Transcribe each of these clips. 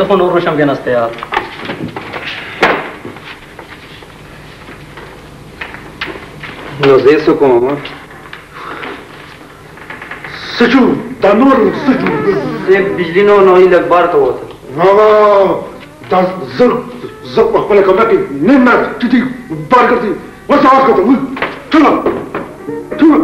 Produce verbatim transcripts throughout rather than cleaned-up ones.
زه خو نور نشم کېناستی یار. نو زه څه کوم؟ څه شو دا نور څه شو؟ بجلی نه نو لږ بار ته ووتل. هغه دا زه زه په خپله کمره کې نیم ناست ټیټي بار ګرځي. اوس आवाज کوته وي ټوله ټوله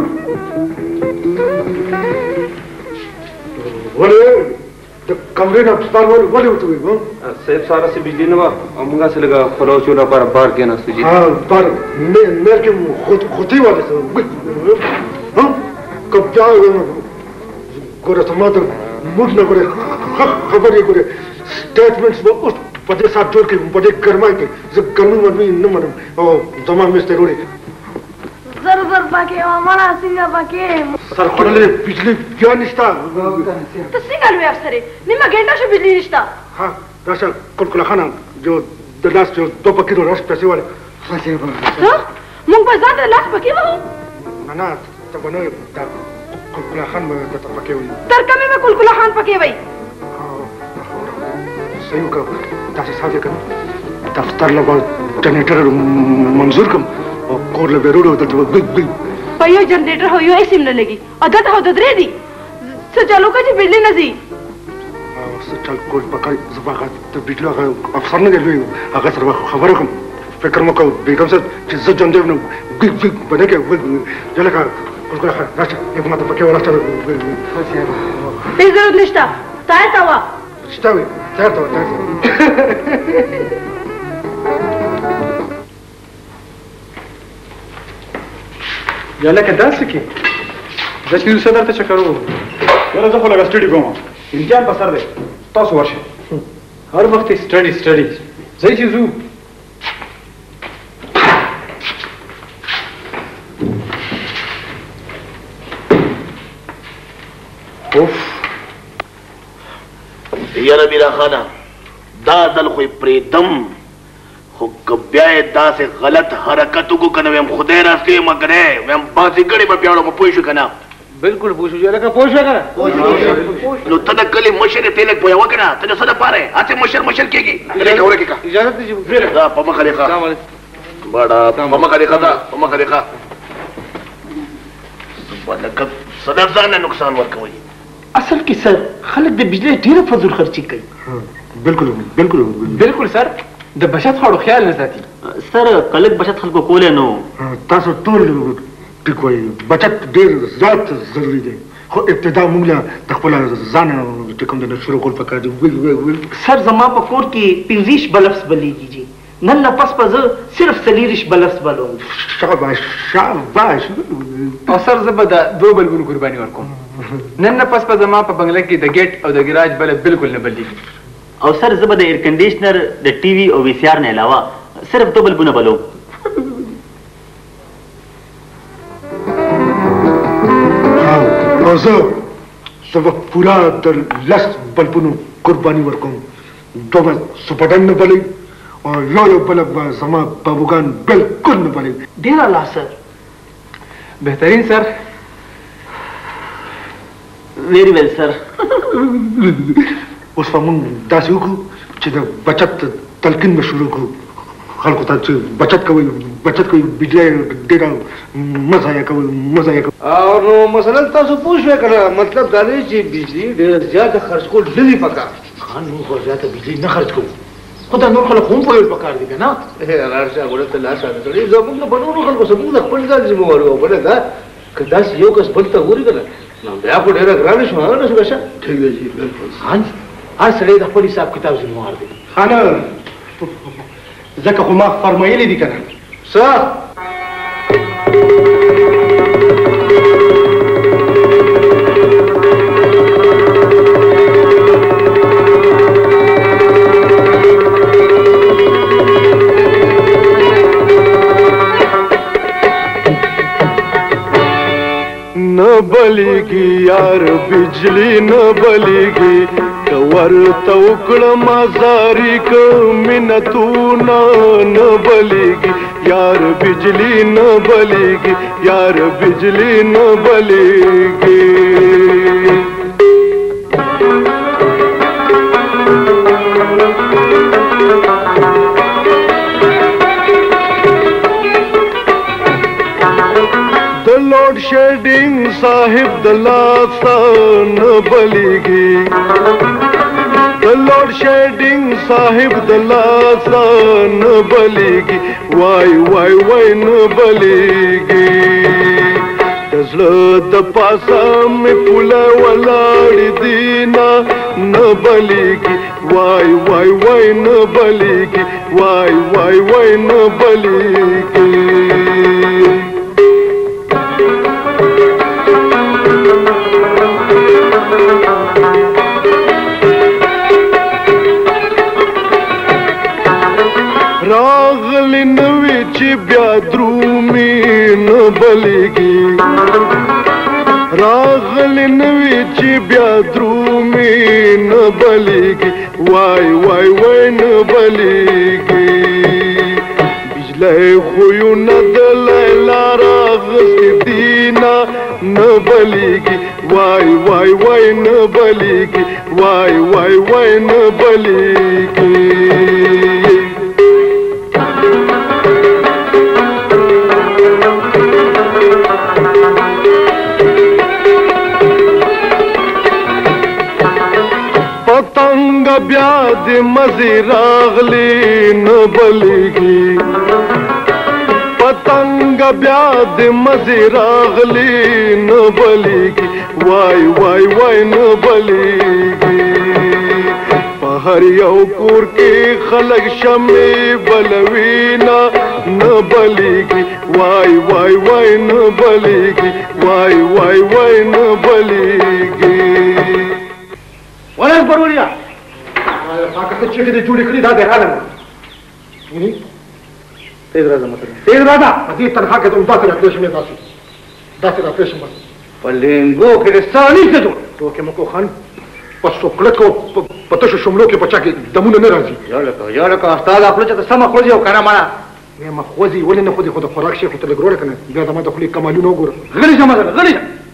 ولې د کمرې نه بار ولې ورته وي؟ صاحب ساره سي بجلی نه وه او موږ هسې لږه خلاصو لپاره بار کېناستو جي. ها بار مېر کې خوتې والی که بیا ګوره ته ما ته موږ نه ګورې خبرې ګورې سټیټمنټس به اوس په دې ساعت جوړ کړي په دې ګرمۍ کې زه ګرمي ورمي نه منم او زما مېز ته وروړي زر زر پکې مړه څنګه پکې سر خوړلې بجلي بیا نشته. ته څنګه لوی افسر یې نیمه ګنټه شو بجلي نشته. ها راشه کلکله خانه جو د لاس جو دو پکې راشه پیسې واله. څه موږ به ځان د لاس پکې وهو؟ نه نه ته به نه دا کلکله خان به درته پکې وي. تر کومې به کلکله خان پکې وي؟ صحیح وکړه داسې صاحب یې کړم دفتر له به جنریټر منظور کړم او کور له به روډ دلته به ګګ ګګ په یو جنریټر هو یو ایسیم نه لګي او دلته هو د درې دي. څه چالو که چې بجلي نه ځي؟ څه چل کول پکار زه به هغه د بجلي هغه افسر نه دی لوی هغه سره به خبره کړم فکر مه کوه بیګم صاحب چې زه جان دی نو ګګ ګګ به نه کوې جلکه کلکله راشه یک ما ته پکې ورسته هېڅ ضرورت نشته تیار ته وه شته وي تیار ته وه تیار ته یا لکه داسې کې زه چې روسه درته چکر وم یاره زه خو لږه سټډي کوم امتحان په سر دی تاسو ورشئ هر وخت یې سټډي سټډي ځئ چې ځو اوف یاره میرا خانه دا ځل خو یې پرېږدم خو که بیا یې داسې غلط حرکت وکړو که نه ویم خدای راستې مګری ویم باسې ګړې به بیا وړم پوه شو که نه بالکل پوه شو لکه پوه شوه که نه نو ته د کلي مشر یې ته لږ پوهوه که نه ته د څه دپاره یې هسې مشر مشر کېږي ورکې ورکې که اجازت دی دا په مخه دې ښه بډا په مخه دې ښه ده په مخه دې ښه لکه څه د ځان نه نقصان ورکوئ اصل کې سر خلک د بجلی ډیره فضول خرچي کوي. بالکل بالکل بالکل سر د بچت خواړو خیال نه ساتي. سر کلک بچت خلکو کولی نو تاسو ټول ټیک وایي بچت ډېر زیات ضروري دی خو ابتدا موږ له د خپله ځان چې کوم دی شروع کول پکار دي. سر زما په کور کې پنځه بلفس بلیږي جي نن نه پس به زه صرف څلېرویشت بلفس بلوم. شاباش شاباش او سر زه به د دوه بلبونو قرباني ورکوم نن نه پس به زما په بنګله کې د ګیټ او د ګراج بله بالکل نه بلېږي. او سر زه به د ایر کنډیشنر د ټي وي او وي سي آر نه علاوه صرف دو بلبونه بلوم. او زه زه به پوره د لس بلبونو قرباني ورکوم دوه به سپټن نه بلوي او یو یو بلب به زما بابوګان بالکل نه بلوي. ډېر اعلی سر بهترین سر ویری ویل سر. اوس به مونږ داسې وکړو چې د بچت تلقین به شروع کړو خلکو ته چې بچت کوئ بچت کوئ بجلی ډېره مه ضایع کوئ مه ضایع کوئ. او نو مثلا تاسو پوه شوئ که نه مطلب دا دی چې بجلي ډېره زیاته خرڅ کول نه دي پکار. خان موږ خو زیاته بجلي نه خرڅ کوو خو دا نور خلک هم پوهېدل پکار دي که نه. راشه ګوره ته لاس رانه کړې زموږ نه په نورو خلکو سره موږ د خپل ځان ذمهواري وه بله دا که داسې یو کس بل ته ګوري که نه نو بیا خو ډېره ګرانه شوه هغه نه شو بشه ټیک دی جي بالکل خان هر سړی د خپل حساب کتاب ذمهوار دی. خانه ځکه خو ما فرمایلي دي که نه څه न बलिगी यार बिजली न बलिगी कवर तवकड़ मजारी क मिनतू न न बलिगी यार बिजली न बलिगी यार बिजली न बलिगी शेडिंग साहिब दलासा न बलिगी द लोड शेडिंग साहिब दलासा न बलिगी वाई वाई वाई न बलिगी दजला द पासा में पुला वलाड़ी दीना न बलिगी वाई वाई वाई न बलिगी वाई वाई वाई न बलिगी रागलिन विच ब्याद्रूमी न बलिगी रागलिन विच ब्याद्रूमी न बलिगी वाई वाई वाई न बलिगी बिजले खुयू न दलैला रागस्ती दीना न बलिगी वाई वाई वाई न बलिगी वाई वाई वाई न बलिगी पतंग ब्याद मजी रागली न बलिगी पतंग ब्याद मजी रागली न बलिगी वाई वाई वाई न बलिगी पहरियो कुर की खलक शमी बलवीना न बलिगी वाई वाई वाई न बलिगी वाई वाई वाई न बलिगी وناس بروريا فاكر تشيك دي جولي كري دا دهالم تيد رازا مثلا تيد رازا دي تنها كده داسر افليش مي داسر داسر افليش مي فلينغو كريستاني تجو تو كمكو خان پسو کلکو پتشو شملو کې پچا کې دمونه نه راځي یالکه یالکه استاد خپل چې سم خوځي او کنه ما نه ما خوځي ولې نه خوځي خو د خوراک شي خو ته لګرول کنه بیا د ما د خپل کمالونو وګوره غلي جما غلي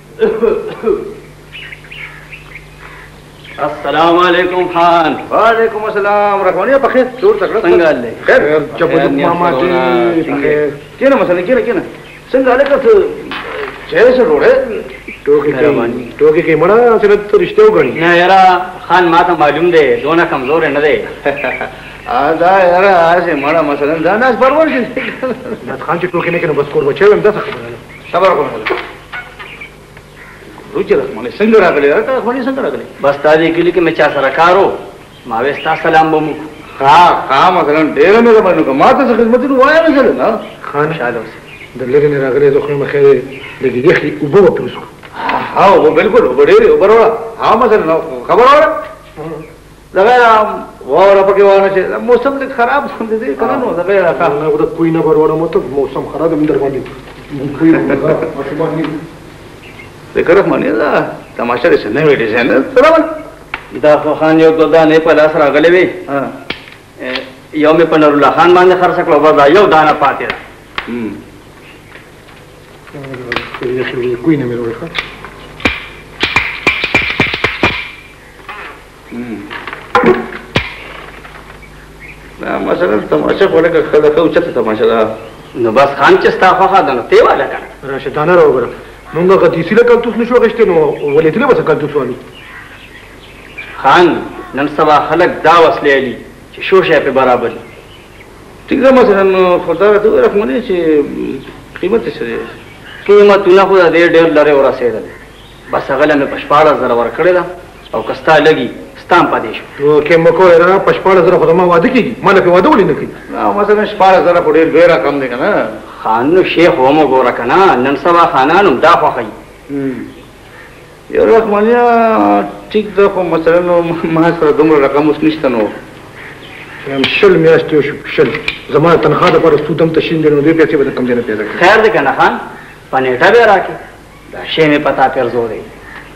السلام علیکم خان وعلیکم السلام رحمانیه بخیر جوړ تکړه څنګه الله خیر جبل ماما جی بخیر کینه مسله کینه کینه څنګه الکه ته چې څه وروړې ټوکی کې ټوکی کې مړه سره ته رښتیا وګڼي نه یاره خان ماته معلوم دی دونه کمزور نه دی ا دا یاره هغه مړه مثلا دا ناس پرور شي دا خان چې ټوکی نه کنه بس کور بچو هم دا خبره صبر کوم روچ رحمانه څنګه راغلی راته رحمانه څنګه راغلی بس تا دې کلی کې مې چا سره کارو ما وستا سلام بمو ها ها مثلا ډېر مې زمانو ما ته خدمت نو وایو نه نه خان شاله د لری نه راغلی زه خو مخه د دې خې وبو پرسو ها و بالکل وبډېری وبروړه ها مثلا خبر اوره دا واره پکې وانه چې موسم ډېر خراب دی کنه نو دا به راځه نه ودا کوی نه وروړه مو ته موسم خراب دی در باندې کوی نه ماشومان ذکر رحمانه دا تماشا دې څنګه وې ډیزاین سره دا خو خان یو دوه دانې په لاس راغلې وي یو مې په نور الله خان باندې خرڅ کړو بس یو دانه پاتې ده هم کوی نه مې وروړه هم دا مثلا تماشا په لکه خلک او چته تماشا دا نو بس خان چې ستا خوښه ده نو تی والا کنه راشه دانه راوګره مونږه قدیسی له کلتوس نشو غشته نو ولې تل بس کلتوس والو خان نن سبا خلک دا وسلې دي چې شوشه په برابر ټیک ده مثلا خدای ته رحمانه چې قیمت څه دی قیمتونه خو دې ډېر لري ورسېدل بس هغه له پښپاړه زره ور کړی دا او کستا لګي ستام پاتې شو نو کې مکو را پښپاړه زره خدای ما واده کیږي ما نه په واده ولې نه کوي نو مثلا پښپاړه زره په ډېر ډېر کم دی کنه خان نو شیخ ومو ګوره کنه نن سبا خانانو دا خوښي یو رحمانیا ټیک ده خو مثلا ما سره دومره رقم اوس نشته نو یم شل میاشتې شو شل زما تنخواه د پر سودم تشین دی نو دې پیسې به کم دی نه پیدا کړ خیر دی کنه خان پنیټه به راکې دا شی مې پتا پر زور دی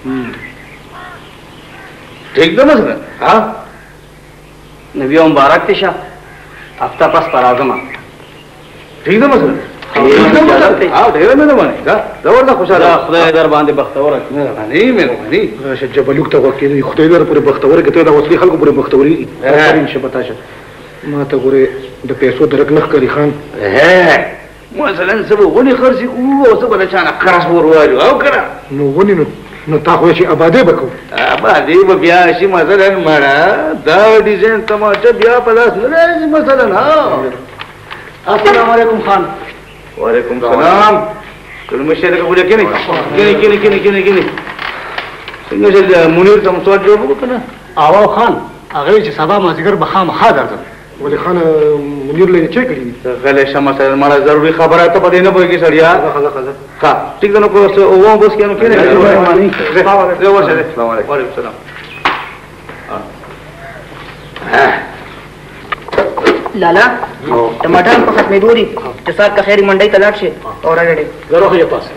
ٹھیک ده مثلا ها نبی مبارک تشه هفته پس پر اعظم ٹھیک ده مثلا ها ډېر مې نه مانی دا زور ده خوشاله خدای در باندې بختور نه غنی مې غنی راشه جبلوک ته وکړي خدای در پر بختور کته دا وسلی خلکو پر بختوري ان شاء الله تاسو ما ته ګوره د پیسو درک نخ کری خان هه مثلا سبا ونی خرڅ کوو او سبا چانه خرڅ ورواجو او کنه نو ونی نو نو تا خو شي آبادې وکړو آبادې به بیا شي مثلا مړه دا ډیزاین تماچه بیا په لاس نه راځي مثلا ها السلام علیکم خان. وعلیکم السلام. ټول مشه دغه وړي کینی کینی کینی کینی کینی کینی څنګه چې منیر ته مسواک جوړ وکړو کنه اواو خان هغه چې سبا مازیګر به خامخا درځم. ولې خان منیر لري چې کړی غلې شمه سره مړه ضروري خبره ته پدې نه پوهیږي سړیا خزه خزه ها ټیک ده نو کو او بس کینو کینی السلام علیکم. وعلیکم السلام. لالا टमाटर په ختمې دوري چې سات کا خیری منډي ته لاړ شي او راغړي زرو خو پاس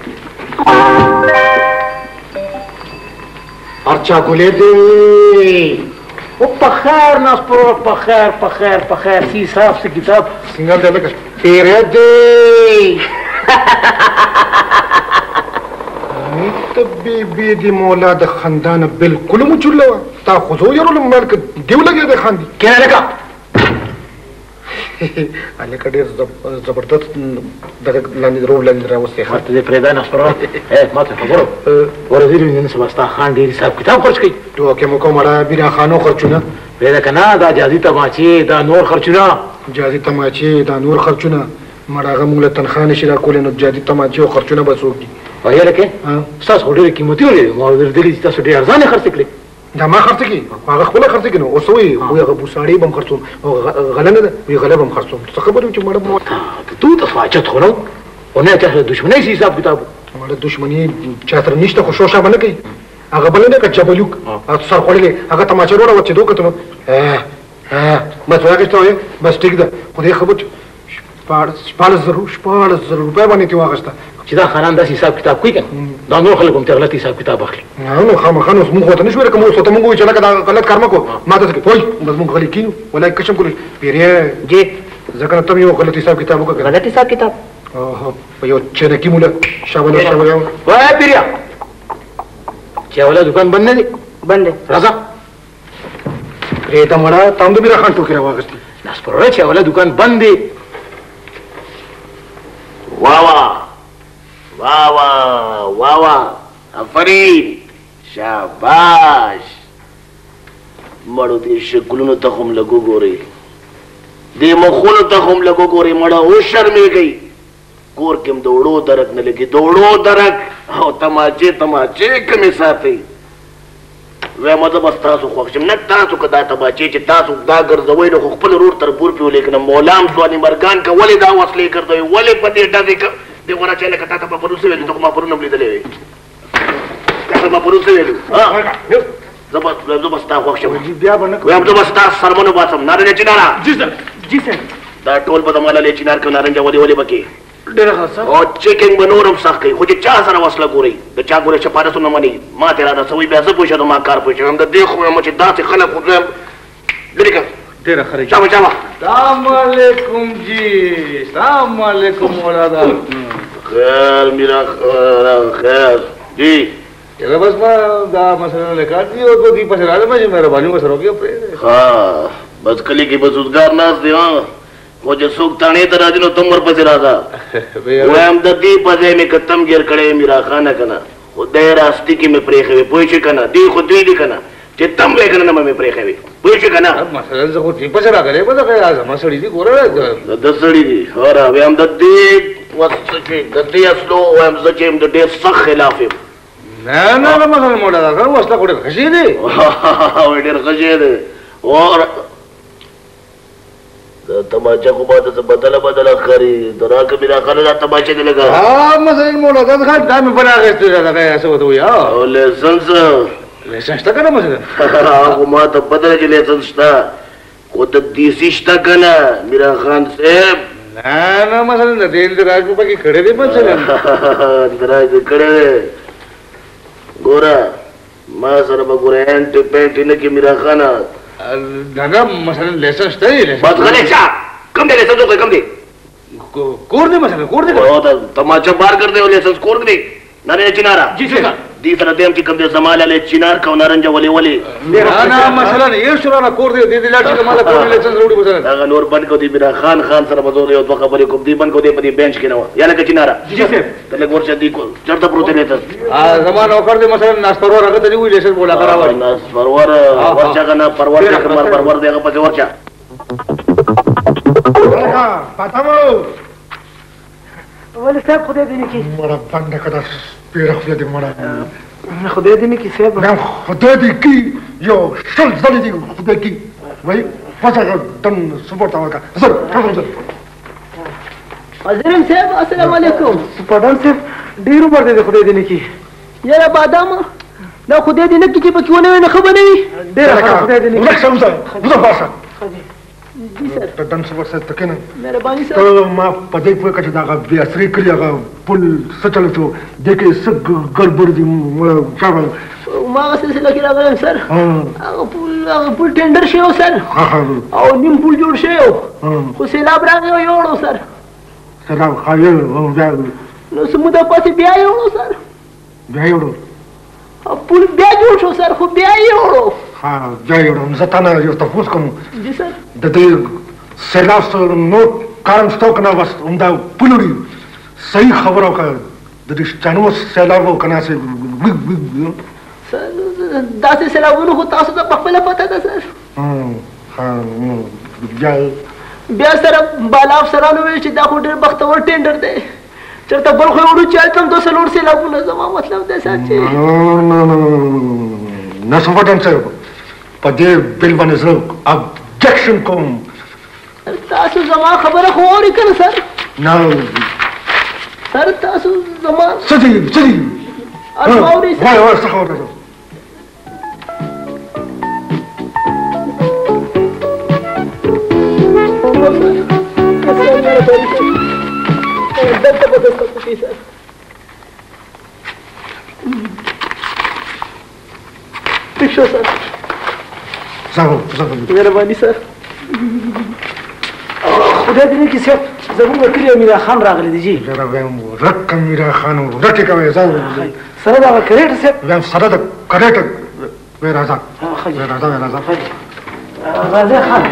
ارچا ګولې دې او په خیر ناس پر په خیر په خیر په خیر سی صاحب سے کتاب څنګه دې لکه تیرے دې تبي بي دي مولا د خندان بالکل مو چلوا تا خو زو يرو مالک دیو لګي د خاندي کینه لکه الکه ډیر زبردست دغه لاندې درو لاندې راوستي خاطر دې پرېدا نه سره اے ماته خبرو ورزير نن سبستا خان ډیر حساب کتاب خرج کړي تو کې مو کوم را بیره خانو خرچونه پیدا کنه دا جازي تماچي دا نور خرچونه جازي تماچي دا نور خرچونه مړه موږ له تنخواه نشي راکول نو جازي تماچي او خرچونه بسوږي وایي لکه تاسو ډېر قیمتي ولې مو درې دې تاسو ډېر ارزانه خرڅ کړئ دا ما خرڅ کی هغه خپل خرڅ کی نو اوس وی خو هغه بوساړي بم خرڅوم او غلنه ده وی غلب بم خرڅوم څه خبرې چې مړه مو ته ته فاجت خورو او نه ته دښمنۍ سي حساب کتاب مړه دښمنۍ چاتر نشته خو شوشه باندې کوي هغه بل نه کچ بلوک او سر خورلې هغه تماچه وروړه وچې دوه کتنو ها ها ما څه راګشته بس ټیک ده خو دې خبر شپاړس زرو شپاړس زرو روپۍ باندې تی واغسته چې دا خانان داسې حساب کتاب کوي کنه دا نور خلک هم ته غلط حساب کتاب اخلي نو خامخا نو موږ ته نشو کوم اوس ته موږ وایو چې لکه دا غلط کار مکو ما ته کوي بس موږ غلي کینو ولای کشم کول پیری جی ځکه ته یو غلط حساب کتاب وکړه غلط حساب کتاب اوه په یو چنکی مولا شابه شابه وای پیریا چې ولا دکان بند نه دي بند راځه ری ته مړه تاند بیره خان ټوکې راوغستی لاس پر چې ولا دکان بند دي واہ واہ واہ واہ واہ افرین شاباش مړو دې شکلونو ته هم لګو ګوري دې مخونو ته هم لګو ګوري مړه او شرمېږي کور کې هم دوړو درک نه لګي دوړو درک او تماچې تماچې کمې ساتي وایم زه بس تاسو خوښ یم نه تاسو که دا تماچې چې تاسو دا ګرځوئ نو خو خپل ورور تر بور پې ولیکنه مولام ځواني مرګان که ولې دا وسلې ګرځوئ ولې په دې ډزې دې غوره چې لکه تا ته ما پرون څه ویلي ته خو ما پرون هم لیدلی وې تا ما پرون څه ویلي زه به زه به ستا خوښ شم وایم زه به ستا سرمنو باسم نارنجه چیناره جی سر جی سر دا ټول به د ماله چینار که نارنجه ولې ولې به کې ډېره ښه سر او چیکنګ به نور هم سخت کوي خو چې چا سره وسله ګورئ د چا ګورې شفارس نه مني ما ترې را رسوئ بیا زه پوه شم ما کار پوه شم د دې خو یم چې داسې خلک خو دویم لرې کړه ډېره ښه چابه چابه السلام علیکم جی السلام علیکم مولانا خیر میرا خیر جی چلو بس ما دا مسله لیکار دی او تو کی پس راځم چې مهرباني وسره وکړه ها بس کلی کې بزودګار ناس دی ها خو چې څوک تاڼې ته راځي نو تم ورپسې راځه وایم د دې په ځای مې کتم ګیر کړی میرا خانه که نه خدای راستي کې مې پرېښې وې پوه شې که نه دی خو دوی دي که نه چې تم وې که نه مې پرېښې وې پوه شې که نه مثلا زه خو ټي پسې راغلی به دغه زما سړي دي ګوره د ده سړي دي هره وایم د دې چې د دې اصلو وایم زه چې یم د ډېر سخت خلاف یم نه نه نه مثلا مولانا سره وسله خو ډېر ښه شی دی ډېر ښه شی دی دا تماچا خو باید څه بدله بدله ښکاري د راکه مې راخانه دا تماچه دې لګه ها مثلا مولانا دا دا مې پر اخېستی دی دغه څه ورته وایي او لیسنس لیسنس شته که نه مثلا هغه ما ته پته چې لیسنس شته خو د دیسي شته که نه میرا خان صاحب نه نه مثلا د دې اندراج په پکې کړی دی مثلا اندراج دې کړی دی ګوره ما سره به ګوره اینټ پینټ نه کې میرا خانه نه نه مثلا لیسنس شته دی بس غلی شه کوم دی لیسنس وکړئ کوم دی کور دی مثلا کور دی او دا تماچا بار کر دی او لیسنس کور دی نارنجه چیناره جی سر دې سره دیم چې کوم دې زماله له چینار کو نارنج ولې ولې انا مثلا یو شو را کور دې دې لاټ چې مالا کور لیسنس وروړي مثلا دا نور بند کو دې میرا خان خان سره بزور یو دوه خبرې کوم دې بند کو دې په دې بنچ کې نه و یا لکه چینارا جی صاحب ته لګ ورشه دې کو چرته پروت نه ته ا زمانہ وکړ دې مثلا ناس پرور هغه ته وی لیسنس بولا کراوه ناس پرور ورچا کنه پرور دې کمر پرور دې هغه په ورچا ها پاتامو ولې صاحب خدای دې نکي مړه باندې کدا پیره خپل دې مړه نه خدای دې نکي صاحب نه خدای دې کی یو شل ځلې دې خدای کی وای پاتاګه دم سپورټ اوکا زر زر حضرت صاحب السلام علیکم پردان صاحب ډیرو ورته دې خدای دې نکي یاره بادام دا خدای دې نکي چې پکې ونه نه خبر نه وي ډیر خدای دې نکي لکه څنګه وځه باسه جی سر ته دم سپورټ څه تکنه مهرباني سر ته ما په دې په کچه دا بیا سری کړی هغه پل سچل ته د کې سګ ګړبړ دي مړه چاول ما سلسله کې راغلم سر هغه پل هغه پل ټینډر شو سر او نیم پل جوړ شو خو سیلاب راغی یوړو سر سلام خایل او بیا نو سمودا پاتې بیا یوړو سر بیا یوړو پل بیا جوړ شو سر خو بیا یوړو ها بیا یوړو زه تا نه یو تاسو کوم جی سر د دې سیلاب سره نو کارم ستوک نه بس همدا پلوړي صحیح خبره وکړه د دې چانو سیلاب وکنه سي دا څه سیلابونه خو تاسو ته په خپله پته ده سر ها بیا بیا سره بالا افسرانو ویل چې دا خو ډېر بختور ټینډر دی چېرته بل خو یې وړو چې هلته هم دوه څلور سیلابونه زما مطلب دی سر چې نه سپټن صاحب په دې بل باندې زه ابجکشن کوم تاسو زما خبره خو اورئ که نه سر نه سر تاسو زما څه دي څه دي اسما اورئ وای وای څه خبره ده دلته به دسته کوشي سر ٹھیک شو سر زغو زغو مهرباني سر خدای دې نکي صاحب زموږ کلي میرا خان راغلی دی جی زه راغلم رقم میرا خان رټې کوي زغو سره دا کریټ صاحب وایم سره د کریټ وې راځه وې راځه راځه راځه خان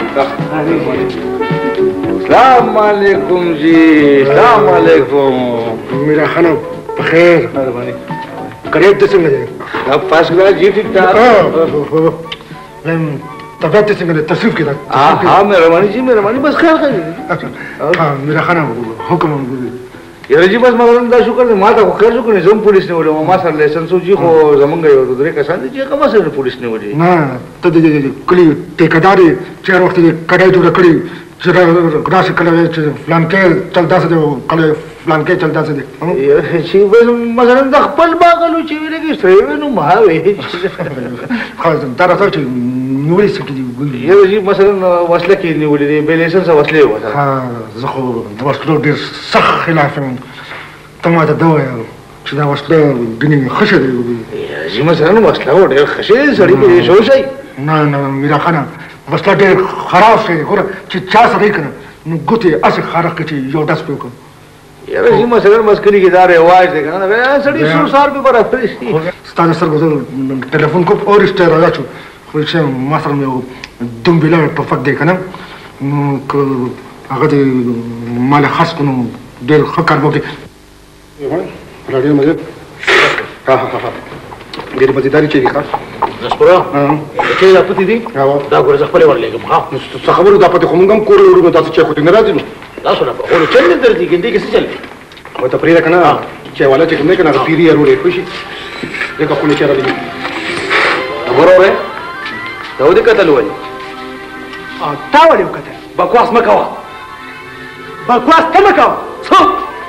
السلام علیکم جی السلام علیکم میرا خان په خیر مهرباني کریټ د څنګه دی دا فرست کلاس جی ٹھیک ٹھاک وایم طبیعت د څنګه تصریف کړه ها ها مهرباني جی مهرباني بس خیر خیر ها میرا خان حکم یاره جی بس مثلا دا شکر دی ما ته خو خیر شو کنه زم پولیس نه ولې ما سره لایسنس جی خو زمونږ یو درې کسان دي چې کوم سره پولیس نه ولې نه ته دې کلی ټیکداري چیر وخت دې کډای جوړ کړی چې راشه کله چې فلان کې چل داسې دی کله فلان کې چل داسې دی یاره چې بس مثلا د خپل باغلو چې ویلګي سوي نو ما وې خلاص دا راځي چې نوري سکي یاره جی مثلا وسله کې نیولې دی بل لایسنس وسله و ها زه خو د وسلو ډېر سخت خلاف یم ته ما ته دا وایې چې دا وسله ډېرې ښه شی دی جی مثلا وسله ډېر ښه شی دی سړي پرې شو شي نه نه میرا خانه وسله ډېر خراب شی دی ګوره چې چا سره یې که نه نو ګوتې هسې خارق کړي چې یو ډس پې وکړم یاره جی مثلا مسکري کې دا رواج دی که نه سړي سور سار پې برابر شي ستا د سترګو زه ټلیفون کوم او رښتیا راځه شو خو چې ما سره مې یو دومبیله ټوپک دی که نه نو که هغه دې ما له خرڅ کړو نو ډېر ښه کار به وکړي راډیو مزید ها ها ها ډېرې مزیدارې چای دي ښه نسپوره چای دا پتې دي دا ګوره زه خپلې ورلېږم ها څه خبرو دا پتې خو موږ هم کور لرو نو داسې چای خو دې نه راځي نو تاسو نه په غوړو چل نه درځي ګندې کې څه چل دی و ته پرېږده که نه چای والا چې کوم دی که نه هغه پیري یې وروړی پوه شي ځکه خپلې چای راځي خبره وې دا ودې کتل ولې تا ولې وکتل بکواس مه کوه بکواس ته مه کوه څه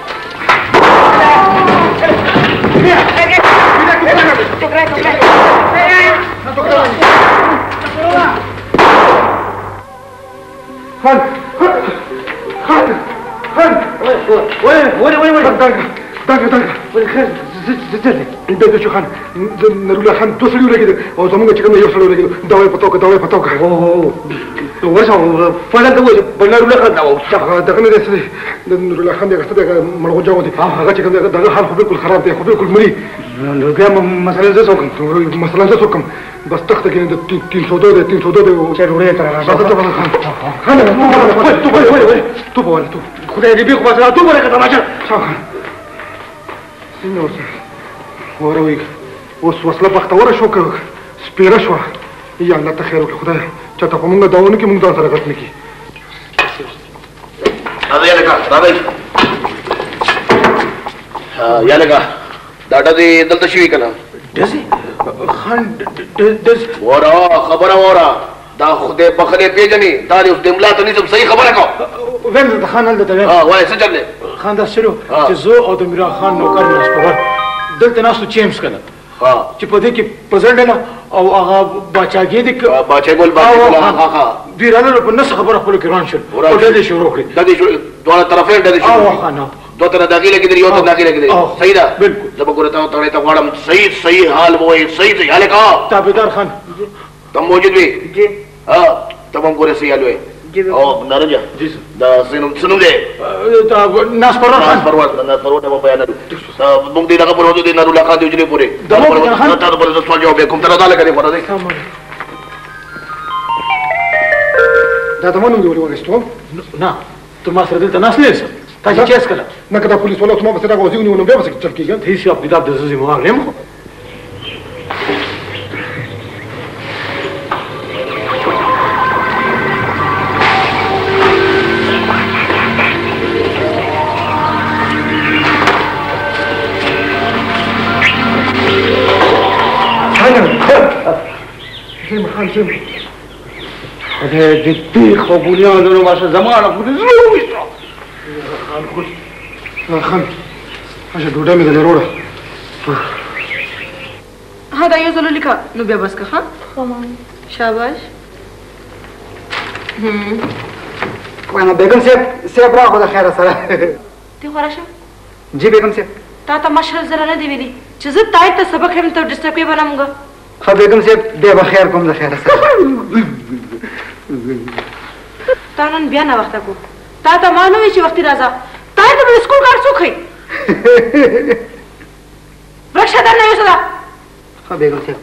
خان خان خان ولې ولې ولې دغه دغه دغه ولې خیر انت د شخان نرولا خان دوه سړي ولګید او زمونږ چې کوم یو سړي ولګید دواي پتو کا دواي پتو کا او ورسره فلان ته وځي په نرولا خان دا دغه نه دي د نرولا خان دغه څه مړو جوړ دي هغه چې کوم دغه حال خو بالکل خراب دی خو بالکل مري نو بیا مثلا زه څوک مثلا زه څوک بس تخته کې د تین سو دوه تین سو دوه چې ورې تر راځه خان تو وای وای وای تو وای تو خدای دې به خو سره تو ورکه تماشا څنګه ورته وروي اوس وسله بختوره شو که سپیره شوه یا الله ته خیر وکړي خدای چاته په مونږ داونه کې مونږ ځان سره غټ نه کړي راځئ لکه راځئ یا لکه دا ډزې دلته شوي که نه ډزې خان ډز وره خبره وره دا خدای بخلې پېژني دا دې اوس د ملا ته نیسم صحیح خبره کوه ویم د خان هلته ویم وایه څه چل دی خان دا شروع چې زه او د میرا خان نوکر نسپور دلته ناستو چیمز کنه چې په دې کې پزړډنه او هغه باچاګي دي باچا ګل باچا ها ها دوی رانه په نس خبره خپل کې روان شول او د دې شروع کړ د دې دوه طرفین د دې شروع او خان دوه طرف داخله کې یو ته داخله کې صحیح ده بالکل زه به ګورته ته ته غواړم صحیح صحیح حال وای صحیح صحیح حال کا تابعدار خان تم موجود وي جی ها تم ګوره صحیح حال وای او نارنجا جی دا سينم سنم دې دا ناس پرور خان ناس پرور ناس پرور ته بیان نو موږ دې دغه په ورځو دې نارو لکه دې وجلې پوره دا موږ خان ته په سوال جواب کوم تر دا لګې پره دې دا د مونږ دی ورستو نه ته ما سره دلته ناس نه یې تاسو چې اسکله نه کدا پولیس ولا ته ما سره غوځي ونیو نو بیا وسه چل کېږي هیڅ یو پیدا د زوزي مو هغه مو هذا جدي خبوليان دونو باشا زمان خود زوي خان خود خان اجا دودا مې دلروړه ها دا یو ځل لیکه نو بیا بس که ها شاباش وانا بیگم صاحب صاحب راغو د خیره سره تی خو راشه جی بیگم صاحب تا ته مشرف زره نه دی ویلي چې زه تای ته سبق هم ته ډسټرب کوي به نه مونږ خو بیگم صاحب بیا به خیر کوم د خیره سره تا نن بیا نه وخته کو تا ته ما نه وی چې وختي راځه تا ته به سکول کار څوک کوي ورکشه در نه یوسه ده ها بیگم صاحب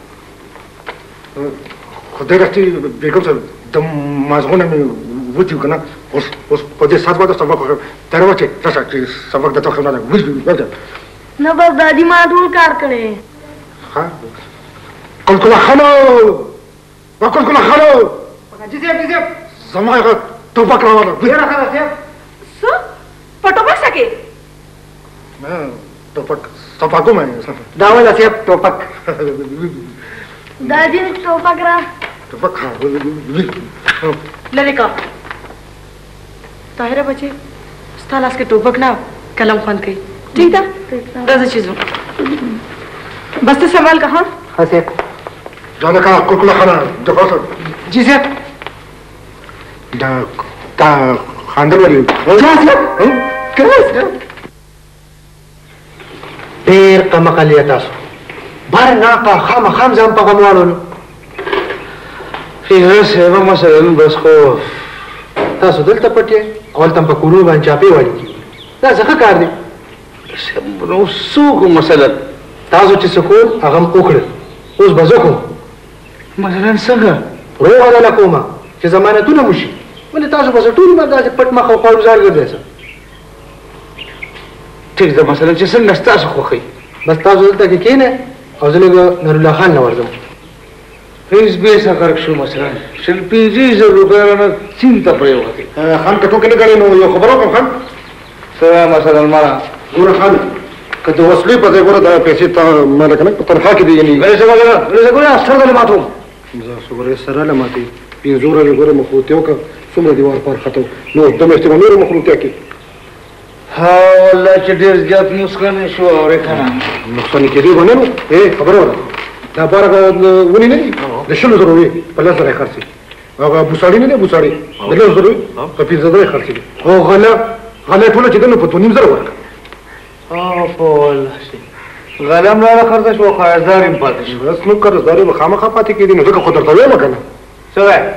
خدای راستي بیگم صاحب د مازغونه مې وتیو که نه اوس اوس په دې ساعت باندې سبق وکړم تر وچې راشه چې سبق درته وښیم نه وځ نه بس دادي ما ټول کار کړی ها کلکله خانو با کلکله خانو جی صاحب جی صاحب زما هغه ټوپک راوړه ډېره ښه ده صاحب څه په ټوپک سکې نه ټوپک ټوپک مې دا ولا صاحب ټوپک دادي نه ټوپک را ټوپک لری کا طاهره بچي ستا لاس کې ټوپک نه قلم خوند کوي ٹھیک ده راځه چې ځو بس ته سوال کا ها ها صاحب جانا کا کلکله خانه دغه جی صاحب دا دا خاندل ولې جا صاحب کله ډېر کمقلې تاسو بار نه کا خام خام ځم په غموالو فکر سره مثلا بس خو تاسو دلته پټې اول تم په کورو باندې چاپی وایي دا څه کار دی نو څوک مسله تاسو چې سکول هغه وکړل اوس به زه کوم مثلا څنګه روغه ده لکومه چې ضمانتونه مو شي ولې تاسو به زه ټول عمر داسې پټ مخ او خواړوزار ګرځئ ټیک ده مثلا چې څنګه ستاسو خوښوي بس تاسو دلته کې کښېنئ او زه لږ نورالله خان نه ورځم فیس بیس اگر شو مثلا شل پنځه زره روپۍ رانه چین ته پرېوتې خان که ټوکې نه ګڼې نو یو خبره وکړم خان څه مثلا مړه ګوره خان که د وسلې په ځای ګوره دا پیسې ته ما لکه نه په تنخوا کې دي یعنې ولې څه وګوره ولې څه ګوره سر دلې ماتوم زه څومره سره له ماتې پنځه ورځې ګوره مخروطې وکړه څومره دیوار پار ختم نو د میاشتې به نورې مخروطې کړي ها والله چې ډېر زیات نقصان شو اورې که نه نقصاني کېدی به نه نو ای خبره وره دا بار هغه ونې نه دي د شلو زرو وې په لس زره یې خرڅې هغه بوساړي نه دی بوساړي د لس زرو په پنځه زره یې خرڅې دي او غله غله ټوله چې ده نو په دوه نیم زره ورکړه او په والله غلم را خرڅ شو قرضدار هم پاتې شو. بس نو قرضدار به خامخا پاتې کېدی نو ځکه خو درته وایم که نه. څه وایې؟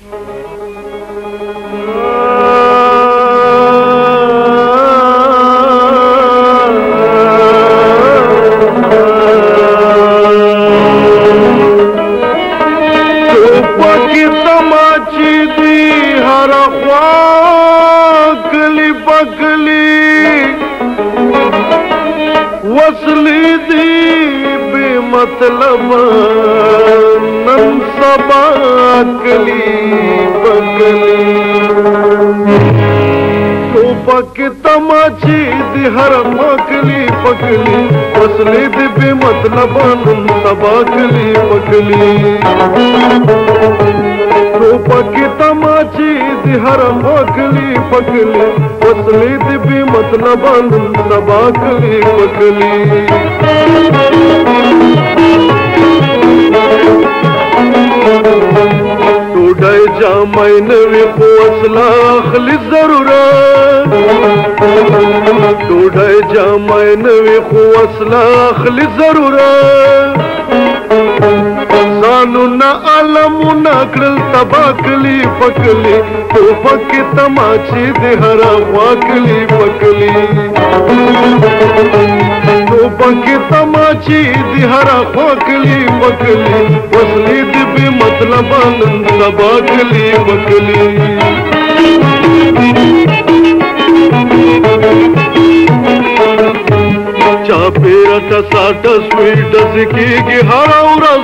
ټوپکې تماچې دي هره خوا کلي پکلي وصلې دي بې مطلبه نن سبا کلي پکلي ټوپکې تماچې دي هره خوا کلي پکلي وصلې دي بې مطلبه نن سبا کلي پکلي ټوپکې تماچې دي هره خوا کلي پکلي وصلې دي بې مطلبه نن سبا کلي پکلي ډوډۍ جامې نوې خو وسله اخلي ضرورت ډوډۍ جامې نوې خو وسله اخلي ضرورت ځانونه علمونه کړل تبا کلي پکلي ټوپکې تماچې دي هره خوا کلي پکلي ټوپکې تماچې دي هره خوا کلي پکلي وصلې دي بې مطلبه نن سبا کلي پکلي چاپېره ټساټه سوی ډزې کېږي هره ورځ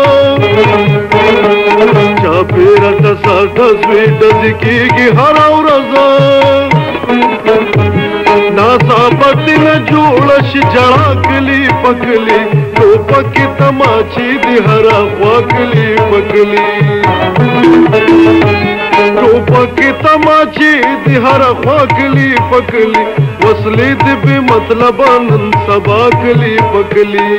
چاپېره ټساټه سوی ډزې کېږي هره ورځ ناڅاپتې نه جوړه شي جړا کلي پکلي ټوپکې تماچې دي هره خوا کلي پکلي ټوپکې تماچې دي هره خوا کلي پکلي وصلې دي بې مطلبه نن سبا کلي پکلي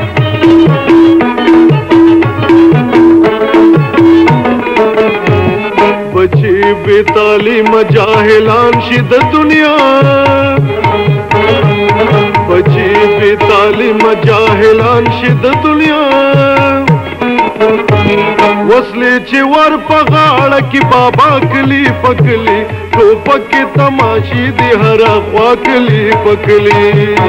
بچي بې تعلیمه جاهلان شي د دنیا بچي بې تعلیمه جاهلان شي د دنیا وصلې چې ور په غاړه کې بابا کلي پکلي ټوپکې تماشې دي هره خوا کلي پکلي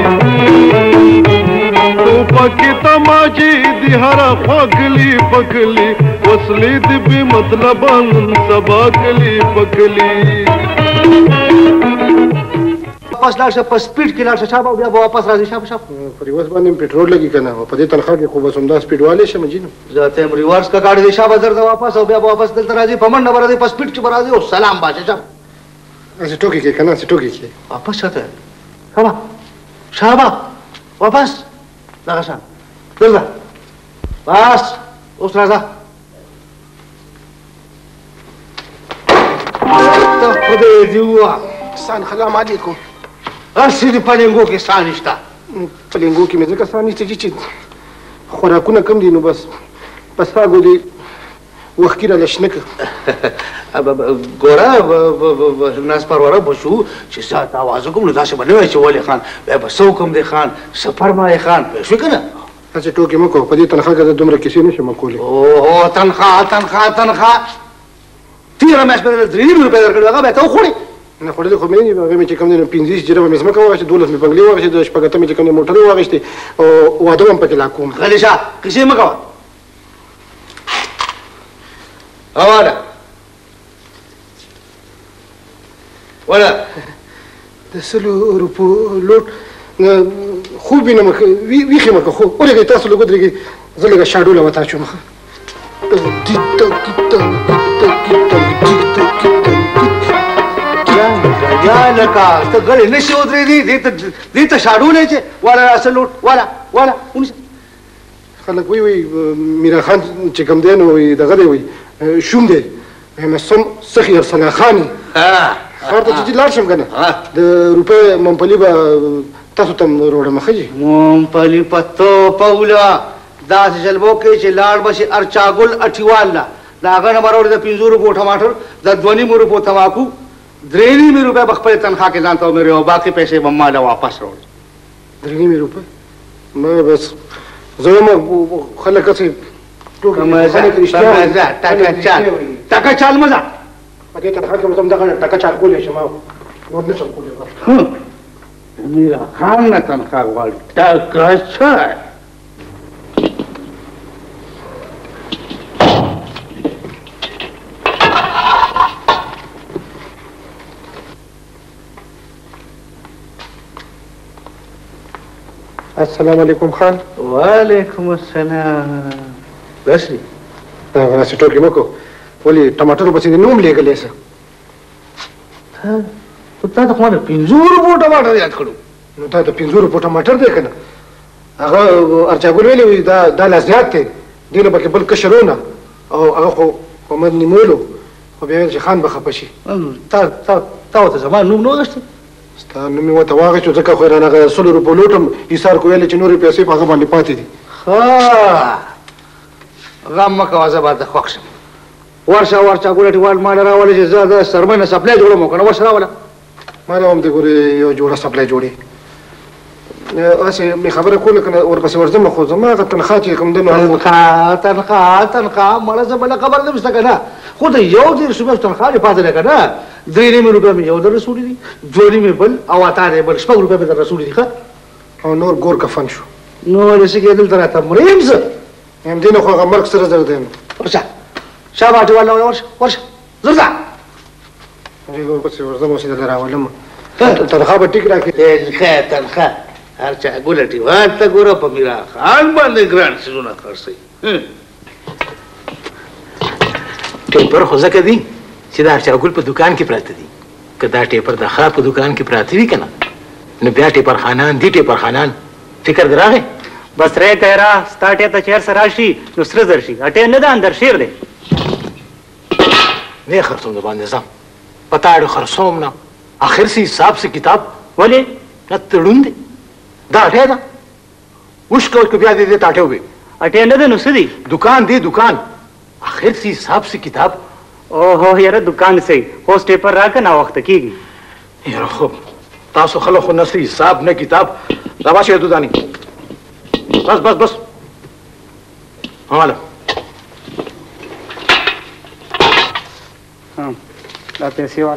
ټوپکې تماشې دي هره خوا کلي پکلي وصلې دي بې مطلبه نن سبا کلي پکلي واپس لاړ شه په سپیډ کې لاړ شه شابه بیا به واپس راځي شابه شابه په ریورس باندې پېټرول لګي که نه په دې تنخوا کې خو بس همدا سپیډ والی شم جي نو زه ته یم ریورس کا ګاډي دی شابه درته واپس او بیا به واپس دلته راځي په منډه به راځي په سپیډ کې به راځي او سلام باشه شابه هسې ټوکې کوې که نه هسې ټوکې کوې واپس شاته شابه شابه واپس دغه شان دلته بس اوس راځه ته خدای دې ووهه سلام علیکم هسې دې پلنګو کې ساه نشته پلنګو کې مې ځکه ساه نشته چې خوراکونه کم دي نو بس په ساګو دې وښکي راله شنه کړه ګوره ناز پروره به شو چې ساعت اواز وکړم نو داسې به نه وایي چې ولې خان بیا به څه حکم دی خان څه فرمایې خان پوه شوې که نه هسې ټوکې مه کوه په دې تنخوا کې زه دومره کیسې نه شم کولی اوهو تنخوا تنخوا تنخوا تېره میاشت مې درې نیم روپۍ درکړي هغه بیا ته وخوړې نه خوړلې خو مې نه دي هغې مې چې کوم دی نو پنځه ویشت جربه مې ځمکه واخېستې دولس مې بنګلې واخېستې د شپږ اتم مې چې کوم دی موټرې واخېستې او واده هم پکې لا کوم غلي شه کیسې مه کوه واله واله د سلو روپو لوټ خوب وینم ویښې مه که خو ولګئ تاسو لږ ودرېږئ زه لږه شاډوله وتا شوم یا لکه ته غلی نه شي ودرېدي دې ته شاډولی چې واله راسه لوټ واله واله ونیسه خلک وایي وایي میرا خان چې کوم دی نو وایي دغه دی وایي شوم دی وایم سم سخي ارسلا خاني ښار ته چې لاړ شم که نه د روپۍ ممپلي به تاسو ته هم روړم ښه جي ممپلي په تو پوله داسې جلبو کې چې لاړ به شي ارچاګل اټیوال له د هغه نه به راوړي د پنځو روپو ټماټر د دوه نیمو روپو تماکو درې نیمې روپۍ به خپلې تنخوا کې ځان ته ومېري او باقي پیسې به ما له واپس راوړي درې نیمې روپۍ ما بس زي ما خلك اصيب خلك رشتيا تاكا چال تاكا چال مزه پدې ته حق کوم دغه ټکا چال کولې شم نور نشم کولې میرا خان نه تنخواه غواړي ټاکا چال السلام علیکم خان. وعلیکم السلام. بسری دا څه ټوکی مکو ولې ټماټر په سینې نوم لګلې سه ته تا ته خو نه پنځور بو ټماټر یاد کړو نو تا ته پنځور بو ټماټر دی کنه هغه ارچاګل ویلې دا دا لازیات دی دینه په بل کشرونه او هغه خو کومد نیمولو خو بیا چې خان به خپه شي تا تا تا ته زما نوم نو غشته ستا نوم یې ورته واغېستو ځکه خو یې رانهغه سلو روپو لوټم ایثار کو ویلې چې نورې پیسې په هغه باندې پاتې دي ها غم مه کوه زه به د خوښ شم ورشه ورچا ګوله ټیوال ما راولې چې زه د سرمۍ نه سپلی جوړم او که نه ورشه راوله ما له هم دې ګورې یو جوړه سپلی جوړې هسې مې خبره کوله که نه ورپسې ورځم خو زما هغه تنخوا چې کوم دی نو تنخوا تنخوا تنخوا مړه زه بله خبر نه شته که نه خو د یو دېرش روپۍ تنخوا دې پاتې ده که نه درې نیمې روپۍ مې یو در رسولي دي دوه نیمې بل او اته دی بل شپږ روپۍ مې در رسولي دي ښه او نور ګور کفن شو نو ولې څه کې دلته راته مریم زه همدې نه خو هغه مرګ سره زر دی نو ورشه شابه ټیوال راوله ورشه ورشه زر ځه ورپسې ورځم اوس یې دلته راولم تنخوا به ټیک راکړي تنخوا تنخوا هر چا ګوله ټیوال ته ګوره په میرا خان باندې ګران څیزونه خرڅوي ټیپر خو ځکه دي چې د ارچاګل په دکان کې پراته دي که دا ټیپر د ښار په دکان کې پراته وي که نه نو بیا ټیپر خانان دي ټیپر خانان فکر دې راغی بس ری کیرا ستا ټی ته چیر سره راشي نو سره زر شي اټی نه ده اندر شیر دی نه خرڅوم د باندې ځم په تاړو خرڅوم نه آخر سي حساب سي کتاب ولې نه تړون دی دا اټی ده اوس کو بیا دې ته اټی وي اټی نه ده نو څه دی دکان دی دکان آخر سي حساب سي کتاب اوهو یاره دکان سي اوس ټیپر راکه نا وخت کیږي یاره خو تاسو خلک خو نه سي حساب نه کتاب راواشه دودانی بس بس بس هاله ها دا پیسې واله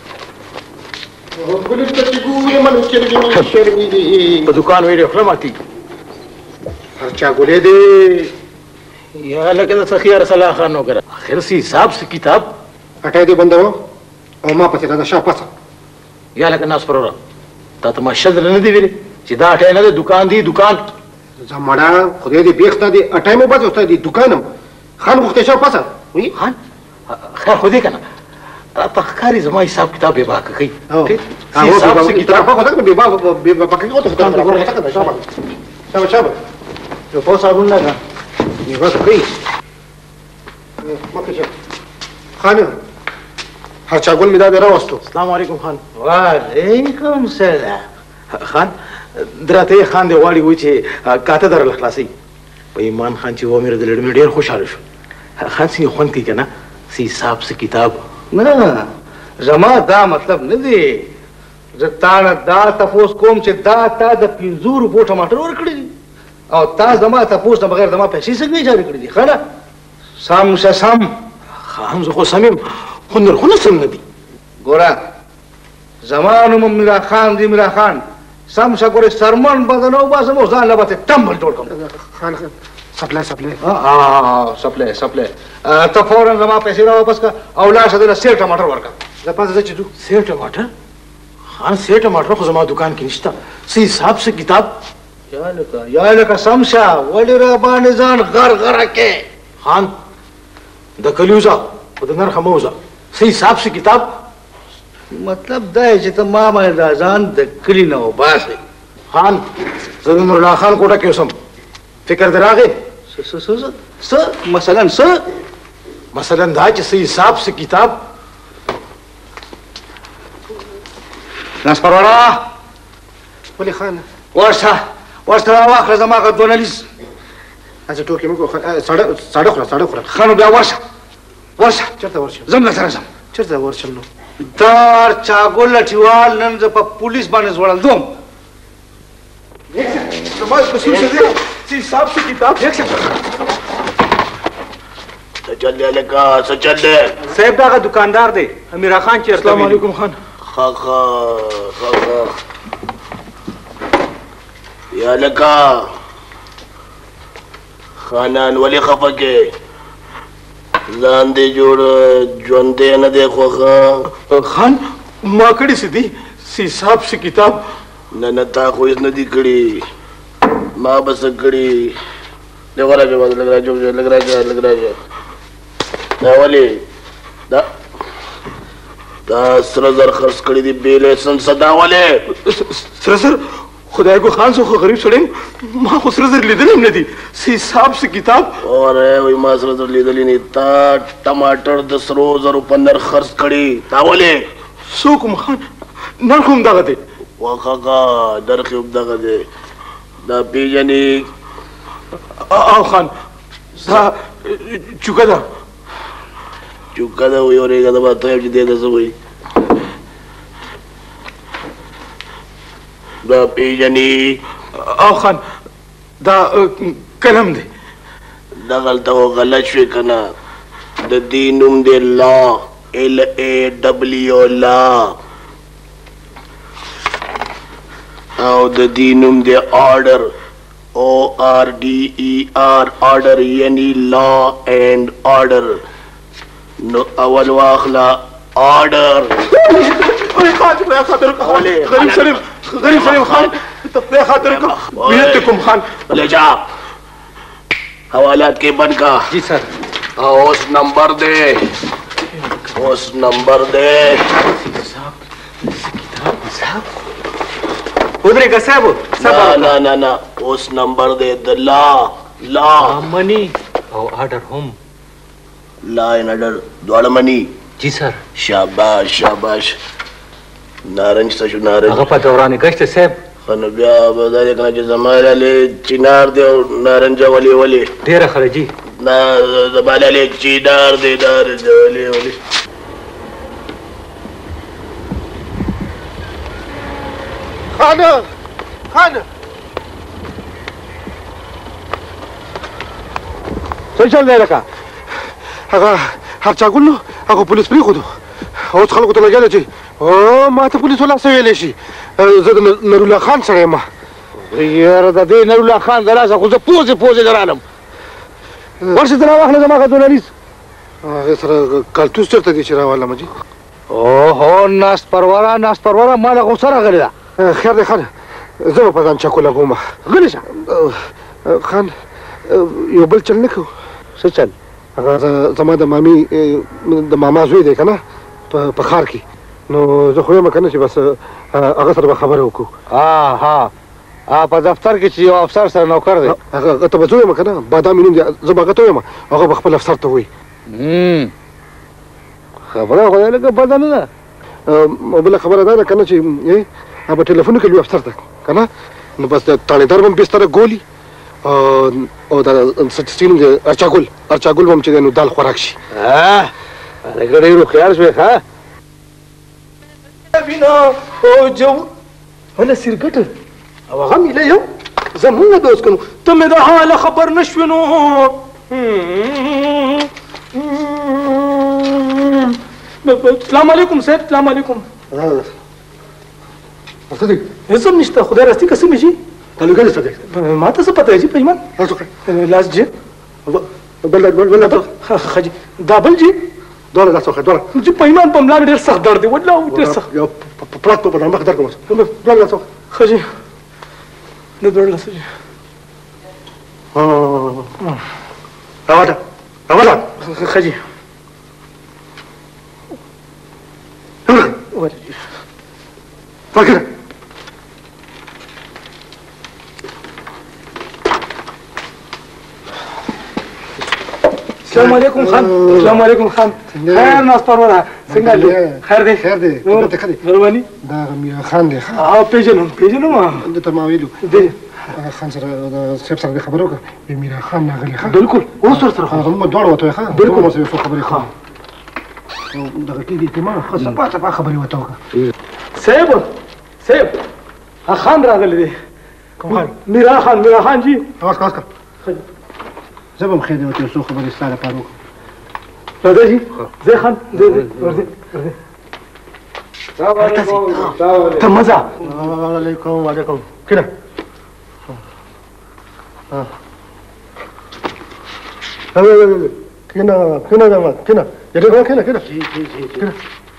په دکان ویډیو خپله ماتي خرچا ګولې دی یا لکه د سخي رسول خان وګره اخر سي حساب سي کتاب اټای دې بندو او ما پسې دا شا پاسه یا لکه ناس پرورا تا ته ما شذر نه دی ویلي چې دا اټای نه دی دکان دی دکان زمړه خدای دې بیخته دي اټای مو بس اوسه دي دکانم خان وخت شا پاسه وی خان خیر خو دې کنه په ښکاري زما حساب کتاب به باک کوي حساب سي کتاب په خدای به به به باک کوي ته خدای راوړه شابه شابه شابه یو په صابون نه یو څه کوي مکه خان هر چا ګل می دا راوستو السلام علیکم خان وعلیکم سلام خان دراته خان دی غواړي و چې کاته در خلاصي په ایمان خان چې و مې د لړ ډیر خوشاله شو خان سي خوند کوي کنه سي حساب سي کتاب نه زما دا مطلب نه دی زه تاله دا تفوس کوم چې دا تا د پنځو روپو ټماټر ورکړي او تا زما تفوس نه بغیر زما پیسې څنګه جاري کړي دي ښه نه سم شه سم خان زه خو سمیم خو نرخونه سم نه دي ګوره زما نوم میرا خان دی میرا خان سم شه ګوره سرمن بدن او باسم او ځان له به ټمبل جوړ کړم خان سپلای سپلای ها سپلای سپلای ته فورا زما پیسې را واپس کا او لا شه د سیر ټماټر ورکا زه پاسه چې دو سیر ټماټر خان سیر ټماټر خو زما دکان کې نشته سي حساب سي کتاب یا لکه یا لکه سم شه ولې را باندې ځان غر غره کې خان د کلیوزا په د نرخه موزه سي حساب سي کتاب مطلب دا چې ته ما باندې دا ځان د کلی نه وباسې خان زه د نور الله خان کوټه کې اوسم فکر دې راغی څه څه څه مثلا څه مثلا دا چې سي حساب سي کتاب ناس پرورا ولې خان ورشه ورشه واخله زما غو دونالیز اځه ټوکی موږ ساړه ساړه خورا ساړه خورا خانو بیا ورشه ورشه چرته ورشه زم سره زم چرته ورشل نو دار چاګول لټیوال نن ز په پولیس باندې زوړل دوم زما قصور څه دی چې حساب څه کتاب یک څه چل دی لکه څه چل دی صاحب دغه دکاندار دی امیر خان چیرته السلام علیکم خان خا خا خا خا یا لکه خانان ولې خفه کې ځان دې جوړ ژوندی نه دی خوښه خان ما کړي څه دي چې حساب څه کتاب نه نه تا خو هېڅ نه دي کړي ما به څه کړي لږ راځه لږ راځه لږ راځه لږ راځه دا ولې دا دا سره زر خرڅ کړي دي بې لایسنسه دا ولې سره زر خدای کو خان زه خو غریب سړی ما خو سره زر لیدلی هم نه دي څه حساب څه کتاب اوره وایي ما سره زر لیدلی نه تا ټماټر د سرو زرو په نرخ خرڅ کړي دا ولې څوک هم خان نرخ هم دغه دی واخاکا نرخ هم دغه دی دا پېژنې او خان دا چوکه ده چوکه ده وایي اورېږه ده به ته یم چې دی ده څه وایي دا پېژنې او خان دا قلم دی دغلته خو غلط شوې که نه د دې نوم دی لا ایل ای ډبلیو لا او د دې نوم دی آرډر او آر ډي ای آر آرډر یعنی لا اینڈ آرډر نو اول واخله آرډر غریب شریف غریب شریف خان ته پرې خاطر بیت کوم خان لے جا حوالات کے بن کا جی سر اوس نمبر دے اوس نمبر دے ودرے کا صاحب نا نا نا نا اوس نمبر دے د لا لا منی او آرڈر ہوم لا ان آرڈر دوڑ منی جی سر شاباش شاباش نارنج څه شو نارنج هغه په دوران گشت صاحب خو نو بیا به دا دی که نه چې زما لالې چینار دی او نارنجه ولې ولې ډېره ښه ده جي نه زما لالې چینار دی نارنجه ولې ولې خانه خانه څه چل دی لکه هغه هرچاګل نو هغه پولیس پرېښودو اوس خلکو ته لګیا ده چې او ما ته پولیس ولا څه ویلی شي زه د نورالله خان سره یم یاره د دې نورالله خان د لاسه خو زه پوزې پوزې درالم ورشې ته راواخله زما خدونریز هغې سره کلتوس چېرته دی چې راوالم جي اوهو ناست پروره ناست پروره ما له غوسه راغلې ده خیر دی خان زه به په ځان چکو لګوم غلی شه خان یو بل چل نه کوو څه چل هغه زما د مامي د ماما زوی دی که نه په ښار کې نو زه خو یم که نه چې بس هغه سره به خبره وکړو ها په دفتر کې چې یو افسر سره نوکر دی هغه ته به زه ویم که نه بادامي نوم دی زه به هغه ته ویم هغه به خپل افسر ته وایي خبره خو لږه بده نه ده بله خبره دا ده که نه چې هغه به ټلیفون وکړي افسر ته که نه نو بس د تاڼېدار به هم بستره ګولي او دا څه نوم دی ارچاګل ارچاګل به هم چې دی نو دال خوراک شي لکه ډېر هوښیار شوې ښه وینا او جو هله سرګټه او هغه میله یو زمونږ دوست کنو ته مې د حاله خبر نه شوې نو السلام علیکم صاحب السلام علیکم څه دی هېڅ هم نشته خدای راستي که څه مې شي تعلقه دې څه دی ما ته څه پته یې جي په ایمان لاس جي بل بل بل ښه جي دا بل جي دوله لاس وخه دوله جي په ایمان په ملا مې ډېر سخت درد دی والله ډېر سخت یو پلاک په بدن مخ درد کوم دوله لاس وخه ښه جي نه دوله لاس جي راوړه راوړه ښه جي ورته فکر السلام علیکم خان السلام علیکم خان خیر ناس پروره څنګه دی خیر دی خیر دی ته ښه دی مهرباني دا میرا خان دی ها پیژنم پیژنم د ته ما ویلو دی خان سره د سیب سره خبرو وکړه میرا خان راغلی ښه بالکل اوس ورسره خو موږ دواړه وته ښه بالکل اوس یو خبرې ښه دغه کې دي تمام ښه صفه صفه خبرې وته وکړه صاحب صاحب خان راغلی دی کوم خان میرا خان میرا خان جی اوس اوس زه به خیر دی ته څو خبرې ستاره پاره وکړم راځه جی زه خان ورځه ورځه السلام علیکم ته مزه علیکم وعلیکم کله ها هغه کنا کنا دا کنا یله کنا کنا جی جی جی کنا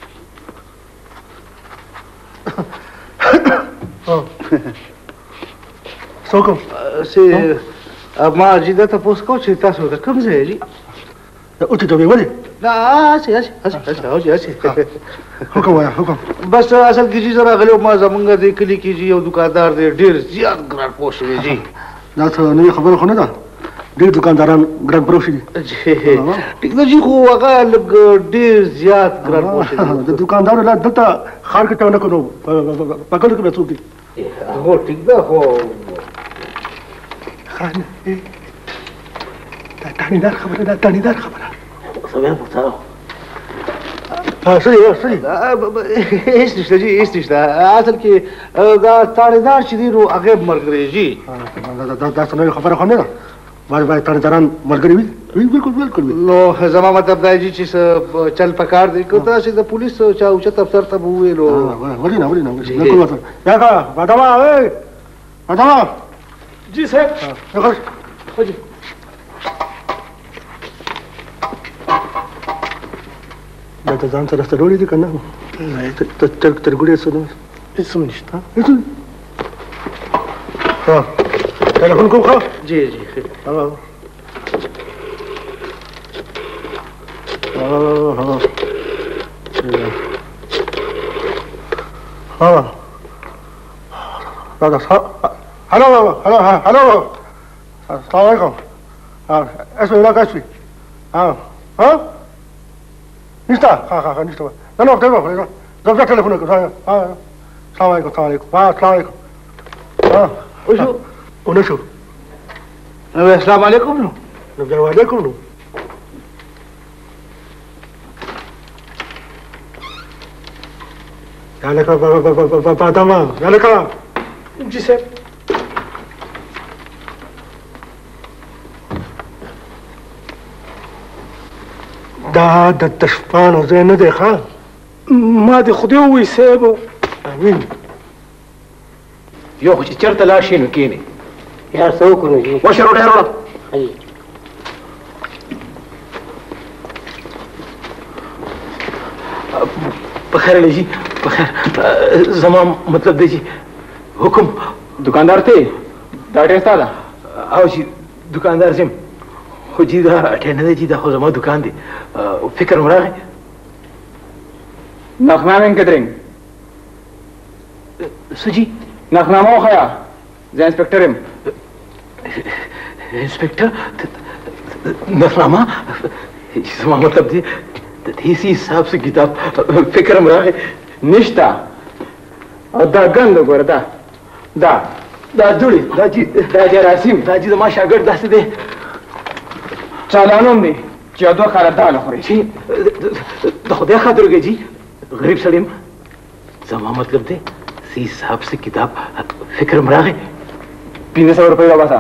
څوک سي ما جی دا تاسو کو چې تاسو د کوم ځای دي او ته دوی ولې لا سي سي سي او جی سي حکم وایا حکم بس اصل کې چې زرا غلو ما زمونږ د کلی کې یو دکاندار دی ډیر زیات ګران پوښ دی جی دا ته نه خبره خو نه ده ډیر دکانداران ګران پوښ دي جی ټیکنالوژي خو هغه لګ ډیر زیات ګران پوښ دي د دکاندار لا دلته خار کې ته نه کړو پکړ کې څوک دي هو ټیک ده خو خان دا تانیدار خبره دا تانیدار خبره سمع بتاعه ها سړي سړي هیڅ نشته جی هیڅ نشته اصل کې دا تانیدار چې دی نو هغه مرګري جی دا دا څنګه خبره خو نه ده باندې باندې تانیداران مرګري وي بالکل بالکل نو زما مطلب دا جی چې چل پکار دی کو تاسو د پولیس چا او چت افسر ته وویلو ولې نه ولې نه بالکل وته یا کا بادما اے بادما جی صاحب هغه خو دا ته ځان سره ستړي دي کنه ته تر تر ګړې څه نه هیڅ نشته هیڅ ها تلیفون کوم خو جی جی ها ها ها ها دا هلو هلو هلو السلام علیکم ها اسمه ولا کاشفي ها ها نشته ها ها نشته نه نو ته وګورئ دا دا ټلیفون کوي ها السلام علیکم السلام علیکم ها السلام علیکم ها وشو ونشو السلام علیکم نو نو علیکم نو یالکا بابا بابا بابا یالکا جی صاحب دا د تشپانو ځای نه دی ښه ما د خدای ووی صاحب امین یو خو چې چېرته لاړ شي نو کښېنې یار څه وکړو جی وشه روډۍ راوړه په خیر علی جی په خیر زما مطلب دی چې حکم دکاندار ته دا ډېر ستا ده او چې دکاندار ځم خو جی دا اټی نه دی چې دا خو زما دکان دی فکر مو راغی نخنامه کدرنګ څه جي نخنامه وښیه زه انسپکټر یم انسپکټر نخنامه زما مطلب دی د دې سي حساب څه کتاب فکر مو راغی نشته او دا ګند وګوره دا دا دا جوړې دا چې دا جراثیم دا چې زما شاګرد داسې دی چالانوم دی چې یو دوه کاله دال خوري چې د خدای خاطر وکړئ جي غریب سړی یم زما مطلب دی سی حساب څه کتاب فکر م راغی پنځه سوه روپۍ وباسه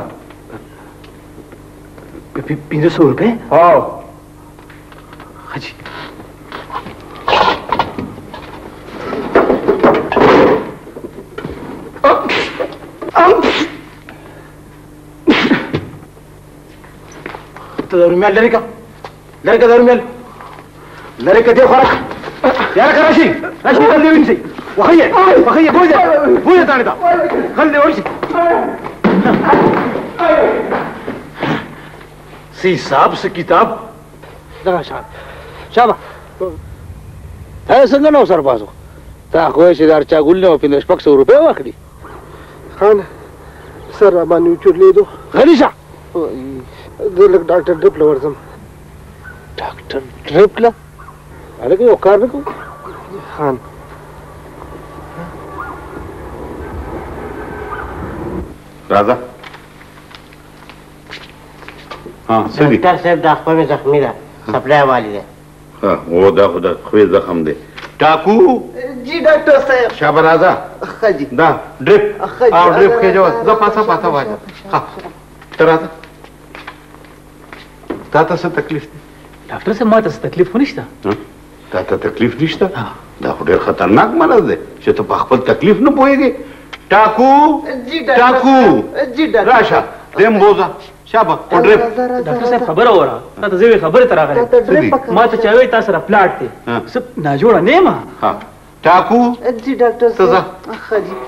پنځه سوه روپۍ هو ښه جي ته دا رومیال لرې کړه لرې کړه دا رومیال لرې کړه دې خوراک یاره که راشي راشي غل دې ونیسئ وښه یې وښه یې بوځه بوځه تاڼې ته غل دې ونیسئ څه حساب څه کتاب دغه شان شابه ته څنګه نو سربازو تا خو یې چې دا چا ګل نه پنځه شپږ سوه روپۍ واخلي خان سر را باندې وچورلېدو غلی شه زه لږ ډاکټر ډرپ له ورځم ډاکټر ډرپ له هلکه یو کار نه کوو خان راځه ها څه دي ډاکټر صاحب دا خپل زخمی ده سپلای والی ده ها او دا خو د خوی زخم دی टाकू जी डॉक्टर साहब शाबाश राजा हाँ जी दा ड्रिप हाँ जी, आओ ड्रिप रा- के जो रा- जा पासा पासा वाजा हाँ तर आता ताता से तकलीफ डॉक्टर साहेब मला तसं तकलीफ होणीच ना ताता तकलीफ निश्ता दा खुदेर खतरनाक मरज है जे तो बखपल तकलीफ न पोएगी टाकू जी डॉक्टर टाकू साहब, जी डॉक्टर राशा देम बोजा शाबाश और ड्रिप डॉक्टर साहेब खबर हो रहा था जेवे खबर तरा ताता करे ड्रिप पकड़- मा तो चाहे तासरा प्लाट थे हाँ। सब नाजोड़ा ने मा हाँ टाकू जी डॉक्टर तजा साहब हाँ जी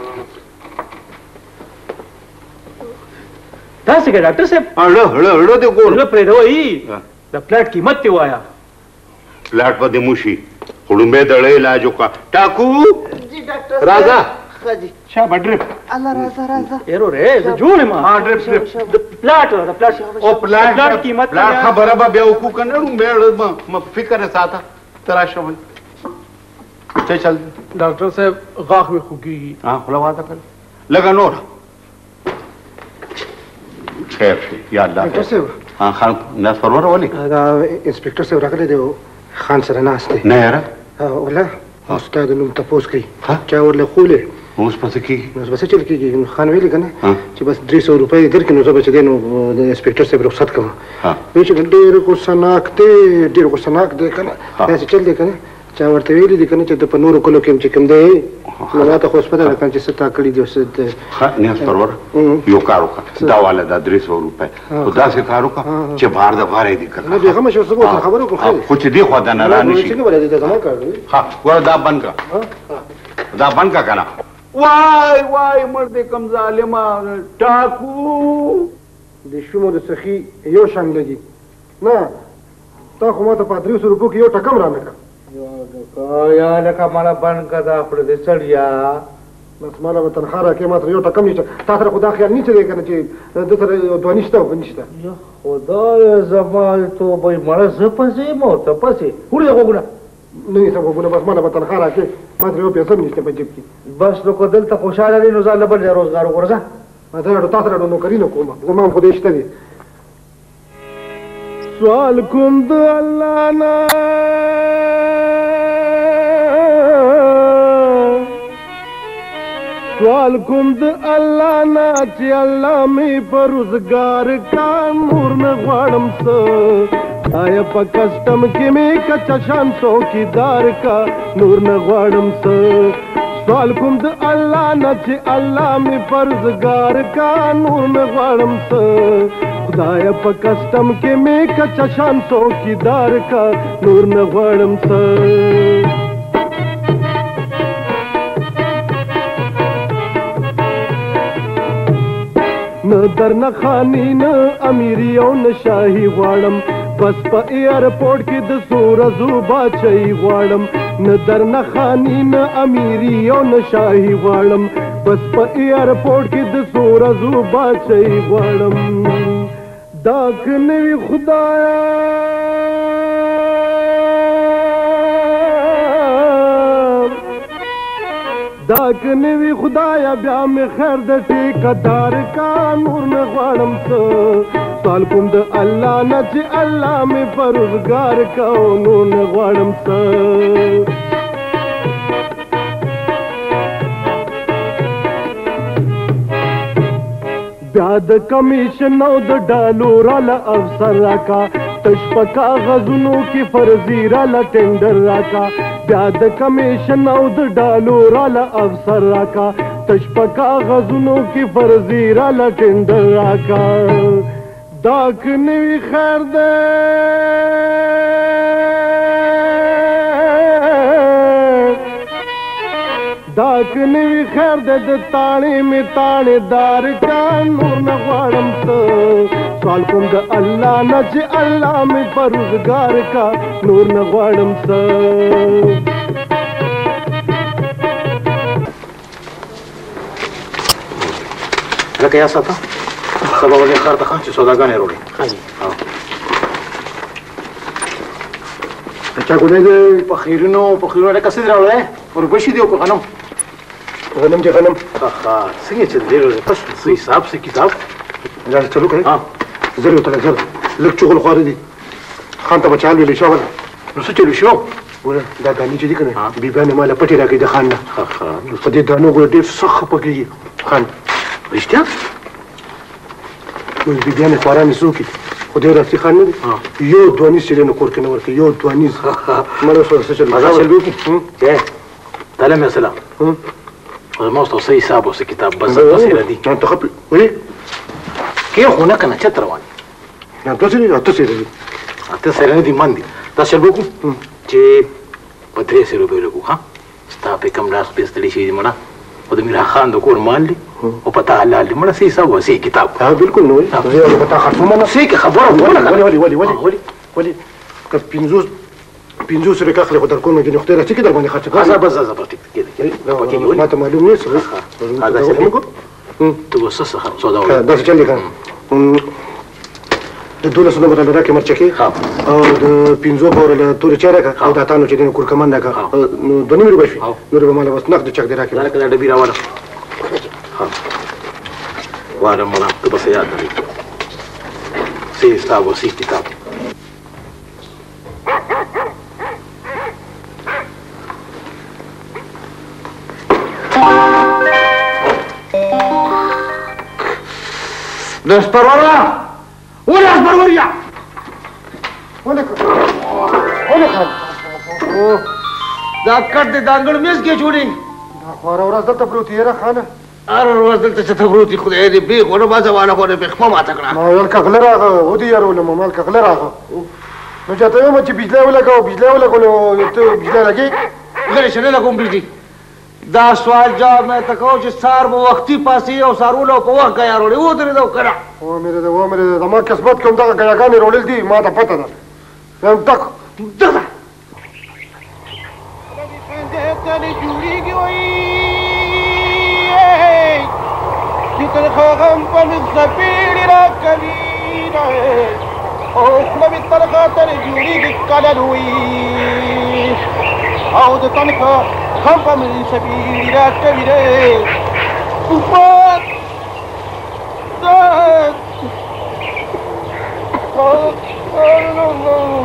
तासे के डॉक्टर साहेब हळो हळो हळो ते कोण लो प्रेरो ही हाँ। द प्लाट कीमत ते आया फ्लॅट मध्ये मुशी हुडुंबे दळे लाजो का टाकू जी डॉक्टर राजा हाँ जी शाबाश ड्रिप अल्लाह राजा राजा एरो रे जो ने मा हाँ ड्रिप ड्रिप द प्लाट द प्लाट ओ प्लॅट प्लाट कीमत प्लॅट का बराबर बेवकू करणार मेळ म फिकर है साथा तराशो में ते चल डॉक्टर साहब गाख में खुगी हाँ खुला वादा कर लगा नोट खैर या अल्लाह डॉक्टर साहब हाँ खान नस परवर वाली इंस्पेक्टर साहब रख दे वो खान सर नास्ते नहीं यार हाँ वला उस्ताद नुम तपोस की हाँ? क्या और ले खोले उस पर से की बस बस चल की खान वेली कने हाँ? कि बस दो सौ रुपए इधर के नो बच देनो इंस्पेक्टर साहब रुखसत कमा हाँ बीच डेर को सनाकते डेर को सनाक दे कने हाँ। ऐसे चल दे कने चावरते वेली दे कने तो पनूर किलो केम चिकम दे लगा तो हॉस्पिटल कने से ताकड़ी जो से हाँ नस परवर यो कारो का दावाले दा दो सौ रुपए खुदा से कारो का चे बाहर दा बाहर दी कर ना देखा मैं शोर से बोल खबर को हाँ, कुछ दी खुदा ना रानी किसी को बोला देता जमा कर दे हाँ वो दा बन का दा बन का कना वाय वाय मर्दे कम जालिमा टाकू दिशु मो सखी यो शान लगी ना तो खमा तो पादरी सौ रुपये की यो टकम रामे का या लका मला बन कदा आपड़े दे चढ़िया बस माला में तनखा रखे मात्र यो टकम नहीं ताथरा खुदा ख्याल नहीं चले करना चाहिए दूसरा दो निश्ता हो निश्ता खुदा जमाल तो भाई मला जपसे मो तपसे हुड़े को गुना नहीं सब बोला बस माला में तनखा रखे मात्र यो पैसा निश्ता पे जेब की बस लोग दिल तक खुशहाल नहीं नुजाल बन जा रोजगार को रजा मात्र ताथरा दो नौकरी न कोमा गुमाम खुद इश्ता दे सवाल कुंद अल्लाह ना सवाल कुंद अल्लाह ना चे अल्लाह में परुजगार का नूर न ग्वाड़म स आया प कस्टम के में कच्चा शान चौकीदार का नूर न ग्वाड़म स सवाल कुंद अल्लाह ना चे अल्लाह में परुजगार का नूर न ग्वाड़म स खुदाया प कस्टम के में कच्चा शान चौकीदार का नूर न ग्वाड़म स न दर न खानी न अमीरी और न शाही वाड़म बस प एयरपोर्ट की द सूरजू बादशाही वाड़म न दर न खानी न अमीरी और न शाही वाड़म बस प एयरपोर्ट की द सूरजू बादशाही वाड़म दाख ने भी खुदाया दाक ने भी खुदाया ब्याह में खैर द ठेकेदार का नूर न ग्वाड़म स साल कुंद अल्लाह न चे अल्लाह में परुजगार का नूर न ग्वाड़म स ब्याद कमीशन द डालोराला अफसर राका तशप कागजों की फर्जीराला टेंडर राका ब्याद कमीशन द डालोराला अफसर राका तशप कागजों की फर्जीराला टेंडर राका दाक ने भी खैर दे दाक ने भी खैर दे ताने में तानेदार का नूर न ग्वाड़म स साल कुंद अल्लाह न चे अल्लाह में परुजगार का नूर न ग्वाड़म स لك يا سطا سبا ولي خارطة خانشي سوداغاني رولي خازي क्या को दे दे بخيرينو بخيرينو لك سيدرا ولا وربشي ديوكو غنم غنم جي غنم خا سيجي تديرو بس سي حساب سي كتاب لا تلوك اه زر ولا زر لك شغل خارجي خانته بچال لي شغل نو سچلو شو ګوره دا دانې چې دي که نه بیبیانې ما له پټې راکړي د خان نه په دې دانو ګوره ډېر سخت خفه کېږي خان رښتیا نو بیبیانې خوارانې څوک خو ډېر راستي خان نه دی یو دوانیز سیلینو کور کې نه ورکوي یو دوانیز مړه شوه څه چل مزه چل وکړي تعلم يا سلام ما استوصي حساب وسي كتاب بس تصير دي انت خبي وي كيف هناك انا شتر واني يعني تصير تصير دي تصير دي مندي تصير بكم چې پدري سره به لګو ها ستا په کوم لاس په ستړي شي مړه او د میرا خان د کور مال دي او پتا حلال دي مړه سي حساب وسي کتاب ها بالکل نو زه پتا خرڅوم نه سي خبره ولا ولي ولي ولي ولي ولي که پینځوس پینځوس روپۍ اخلي خو در کوم کې نو خدای راځي کې در باندې خرڅ کړه بس زه پټ کېږي ما ته معلوم نه څه هذا سلام تو وسس سودا ولا دا څه چل دي د دولسو نمبر له راکې مرچکې او د پنځو پورې له تورې چای راکړه او د اتانو چې دی نو کورکمن راکړه نو دوه نیمې روپۍ شوې نورې به ماله بس نقد چک دی راکړې لکه دا ډبې راوړه واره مړه ته بس یاد لرې سي حساب وسي کتاب د سپرورا ولا سپروریا ولې ولې خان دا کټ د دانګړ میز کې جوړي دا خواره ورځ دلته پروت یې را خانه هر ورځ دلته چې ته پروت خدای دې به غوړه بازه والا غوړه به خپل ماته کړه ما یو کغله راغه و دې یارو ما مال کغله راغه نو چاته یم چې بجلی ولګاو بجلی ولګاو ته بجلی لګي غیر شنه لګوم بجلی دا سوال جواب مې تکاو چې سار مو وختي پاسي او سارولو په وخت غیا وروړي و درې دا کړه و مې دا و مې دا ما قسمت کوم دا غیاګانې وروړل دي ما ته پته ده هم تک دغه تاني جوړيږي وای چې تر غم په مزپیړ را کوي او خپل تر خاطر جوړيږي کله وي او د تنخوا هم په مزپیړ را کوي او په دا او نو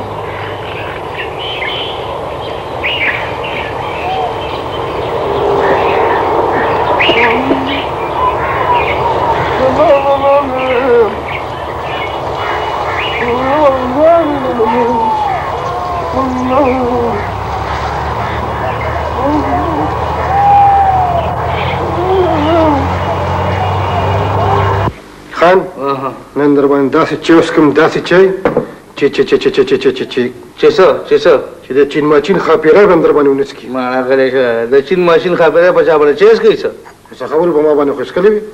خان نن در باندې داسې چای وڅښم داسې چای چې چې چې چې چې چې چې چې چې څه چې څه چې د چین ماشین خاپیره به هم در باندې ونڅکي مانا غلی شه د چین ماشین خاپیره په چا باندې چیز کوي څه څه خبرې به ما باندې خوشکلې وي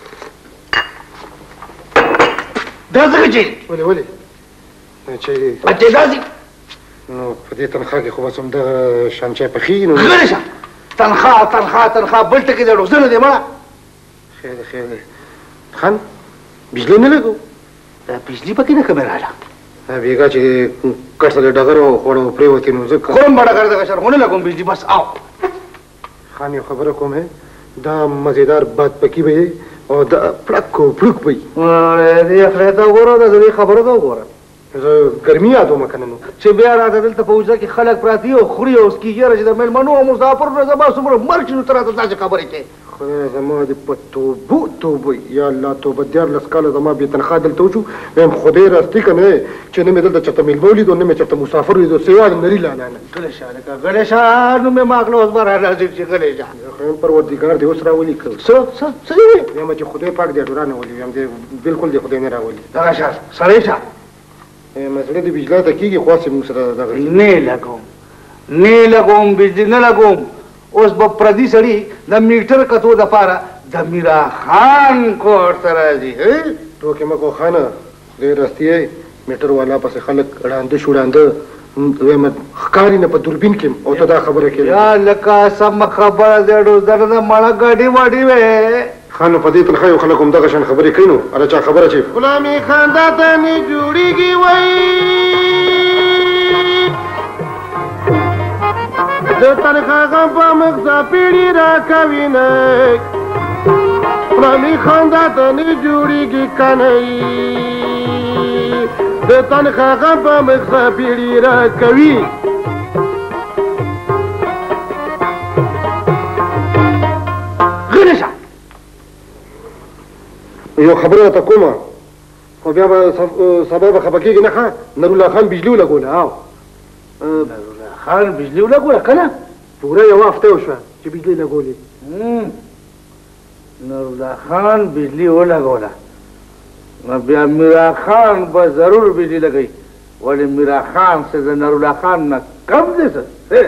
دا څنګه چې ولې ولې چې چې داسې نو په دې تنخوا کې خو بس همدغه شان چای پخېږي نو غلی شه تنخوا تنخوا تنخوا بل ټکي د روزنه دی مړه خیر خیر خان بجلی نه لګو دا بجلی پکې نه کمه رااله بیګا چې کټ سره ډګر او خوړو پریوتی نو ځکه کوم بڑا کار دغه شرمونه لګوم بجلی بس آو خان یو خبره کوم ہے دا مزیدار بات پکې وي او دا پړکو پړک وي دې خپل ته وګوره دا دې خبره ته وګوره زه ګرمي یادو مکنه نو چې بیا راته دلته په وځه کې خلک پراتی او خوري او سکي یره چې د مېلمنو او مسافر نه زما څومره مرګ شنو تر تاسو خبرې کوي خدای زما دې په توبو توبه یا الله توبه دیارلس کاله زما بې تنخوا دلته وشو وایم خدای راستي که نه چې نه مې دلته چېرته میلمه ولیدو نه مې چېرته مسافر ولیدو سوا د نري لالا نه غلی شه لکه غلی شه نو مې ماغله اوس به راځي چې غلی شه خیم پروردګار دې اوس راولي که څه څه څه دې وایم چې خدای پاک دې ډورانه ولي وایم دې بالکل دې خدای نه راولي دغه شه سړی شه مسله دې بجلا ته کېږي خو هسې موږ سره دغه نه لګوم نه لګوم بجلي نه لګوم اوس به پردي سړي د میټر کتو دپاره د میرا خان کور ته راځي ټوکې مه کوه خانه ډېر رستي یې میټر والا پسې خلک ړانده شوړانده وایم ښکاري نه په دوربین کې او ته دا خبره کوې یا لکه سمه خبره دی ډوزر د مړه ګاډي واډي وې خانو په دې تنخوا یو خلک هم دغه شان خبرې کوي نو هله چا خبره چې غلامي خاندا ته نه جوړیږي وای د تنخوا غم په مغزا پیړی را کوي نه غلامي خاندا ته نه جوړیږي کنه د تنخوا غم په مغزا پیړی را کوي غلی شه یو خبره ته کومه خو بیا به سبا به خفه کېږي نه ښه نورالله خان بجلي ولګوله او نورالله خان بجلي ولګوله کله پوره یوه هفته وشوه چې بجلي لګولې نورالله خان بجلي ولګوله نو بیا میرا خان به ضرور بجلي لګوي ولې میرا خان څه د نورالله خان نه کم دی څه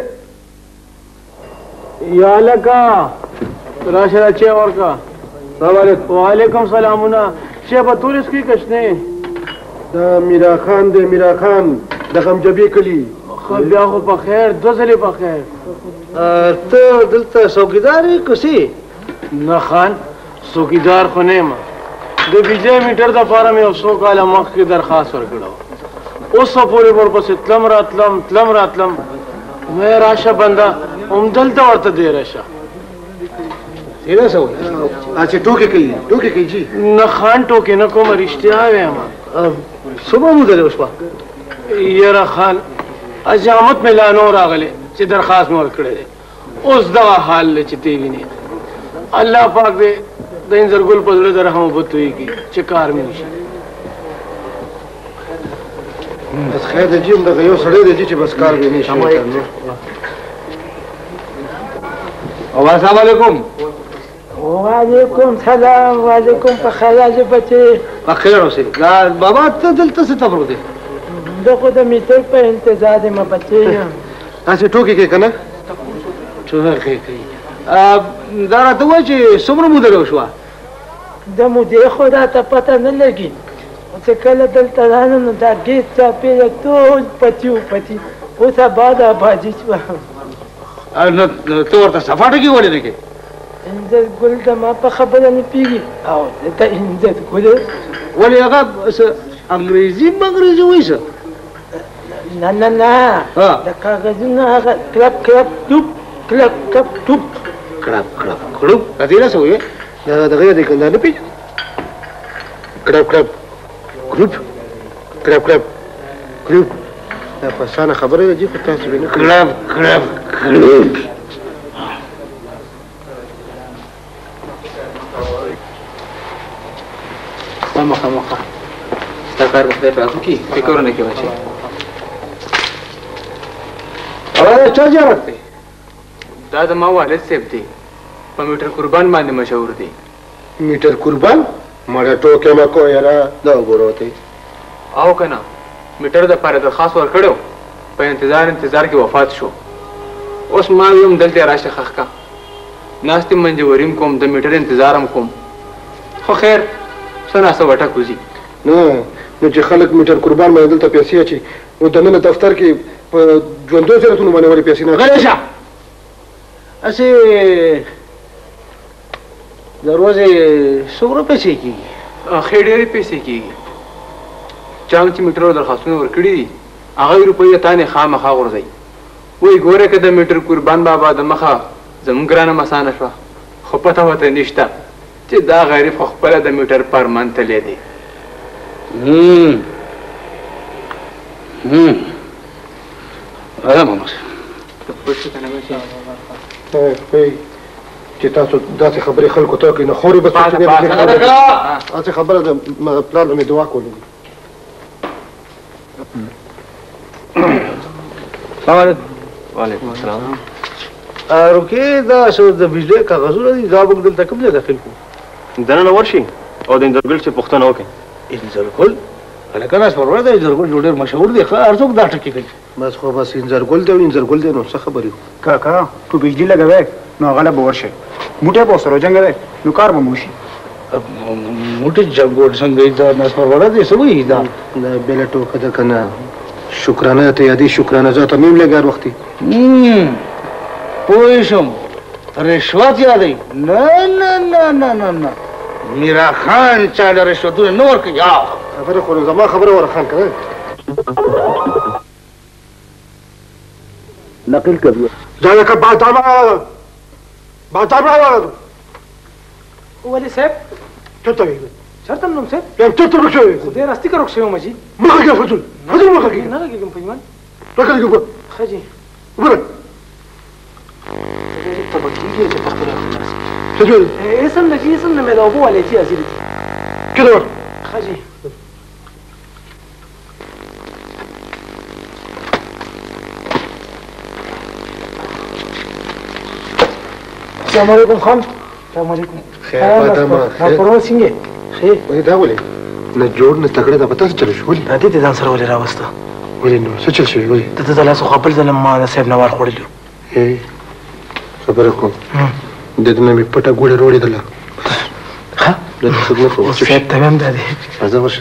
یا لکه راشه را چه ورکا سلام علیکم وعلیکم سلامونه چه په تورس کې کشنه دا میرا خان دی میرا خان د غمجبې کلي خو بیا خو په خیر دو ځلې په خیر ته دلته څوکیدار یې که څه نه خان څوکیدار خو نه یم د بجلی میټر دپاره مې یو څو کاله مخکې درخواست ورکړی اوس پورې ورپسې تلم راتلم تلم راتلم وی راشه بنده همدلته ورته دی راشه تیره څه وایي چې ټوکې کوي ټوکې کوي جي نه خان ټوکې نه کومه رښتیا وایم څومره موده دی وشوه یاره خان اجامت مې لا نو راغلی چې درخواست مې ورکړی دی اوس دغه حال دی چې تی وینې الله پاک دې د انځرګل په زړه د رحم اوبه تویږي چې کار مې وشي بس خیر دی جي همدغه یو سړی دی جي چې بس کار به نه شي السلام علیکم وعلیکم سلام وعلیکم په خیال بچې په خیر اوسې دا بابا ته دلته څه تبرو دی زه خو د میټر په انتظار یم بچې یم تاسې ټوکې کوي که نه ټوکې کوي دا راته ووایه چې څومره موده وشوه د مودې خو راته پته نه لګي چې کله دلته رانه نو دا ګیټ چاپېره ټول پټي و پټي اوس اباد ابادي شوه نو ته ورته صفا ټکي ولې نه کوې انځر ګل د ما په خبره نه پوهېږي او دته انځر ګل ولې هغه انګریزي انګریزي وایي څه نه نه نه د کاغذونو هغه کلپ کلپ ټوپ کلپ کلپ ټوپ کړپ کړپ کړپ دا دې نه څه وایي دغه دی که دا نه پېژنې کړپ کړپ کړپ کړپ کړپ کړپ دا په اسانه خبره ده جي خو تاسو به نه کړپ کړپ کړپ مخه مخه ستا کار د خدای پاک وکړي فکر نه کوي چې او چا زیارت دی دا د ما والد صاحب دی په میټر قربان باندې مشهور دی میټر قربان مړه ټوکې مه کوه یاره دا وګوره ته او که نه میټر دپاره درخواست ورکړی په انتظار انتظار کې وفات شو اوس ما ویم دلته راشه ښخ کا ناستې منجوریم کوم د میټر انتظار هم کوم خو خیر څه ناسه وټک وځي نه نو چې خلک میټر قربان باندې دلته پیسې اچي نو دننه دفتر کې په ژوندو زیارتونو باندې ولې پیسې نه غلی شه هسې د ورځې څومره پیسې کېږي ښې ډېرې پیسې کېږي چا هم چې میټرو درخواستونه ورکړي دي هغه روپۍ تانې خامخا غورځوي وایي ګوره که د میټر قربان بابا د مخه زموږ ګرانه مسانه شوه خو پته ورته نشته چې دا غریب خو خپله د میټر پرمان تلی دی چې تاسو داسې خبرې خلکو ته کوئ نو خورې بس داسې خبره ده پلار له مې دعا کولو السلام علیکم وعلیکم السلام روکې دا څه د بجلۍ کاغذونه دي دا موږ دلته کوم ځای داخل کړو دننه ورشي او د انځرګل چې پوښتنه وکړي انځرګل هلکه ناس پرور دی انځرګل ډېر مشهور دی ښه هر څوک دا ټکي کوي بس خو بس انځرګل دی او انځرګل دی نو څه خبرې کاکا تو بجلی لګوې نو هغه له به ورشي موټی به ورسره وجنګوې نو کار به مو وشي موټی جنګ څنګه دا ناس پرور دی څه وایي دا دا بېله ټوکه ده که نه شکرانه ته یادې شکرانه زه ته مې هم لږ هر وختې پوه شم رشوت یادوي نه نه نه نه نه نه میرا خان چا له رشوتونه نه ورکوي خبره خو زما خبره ورخان که نقل کوي دا لکه بادام بادام راغله ولې صاحب چېرته وې چېرته م نوم صاحب یم چېرته ورک شوی خدای راستي که روک شوی وم جي مه غږېږه فضول فضول مه غږېږه نه غږېږم په ایمان راکړه ګوره ښه جي وګوره ته به کېږي چې په خپله سجل اسم نجي اسم نمي لو بو عليتي ازيد كده خجي السلام عليكم خان السلام عليكم خير فاطمه خير پروا څنګه خیر وای دا ولې نه جوړ نه تکړه دا پتا څه چل شو ولې دا دې ځان سره ولې راوسته ولې نو څه چل شو ولې ته ته لاس خو خپل ځل ما صاحب نوار خوړلو اے خبره کوم د دې مې پټه ګوړه وروړې دله ها د خدمت په واسطه صاحب تمام ده دې ازه ورشه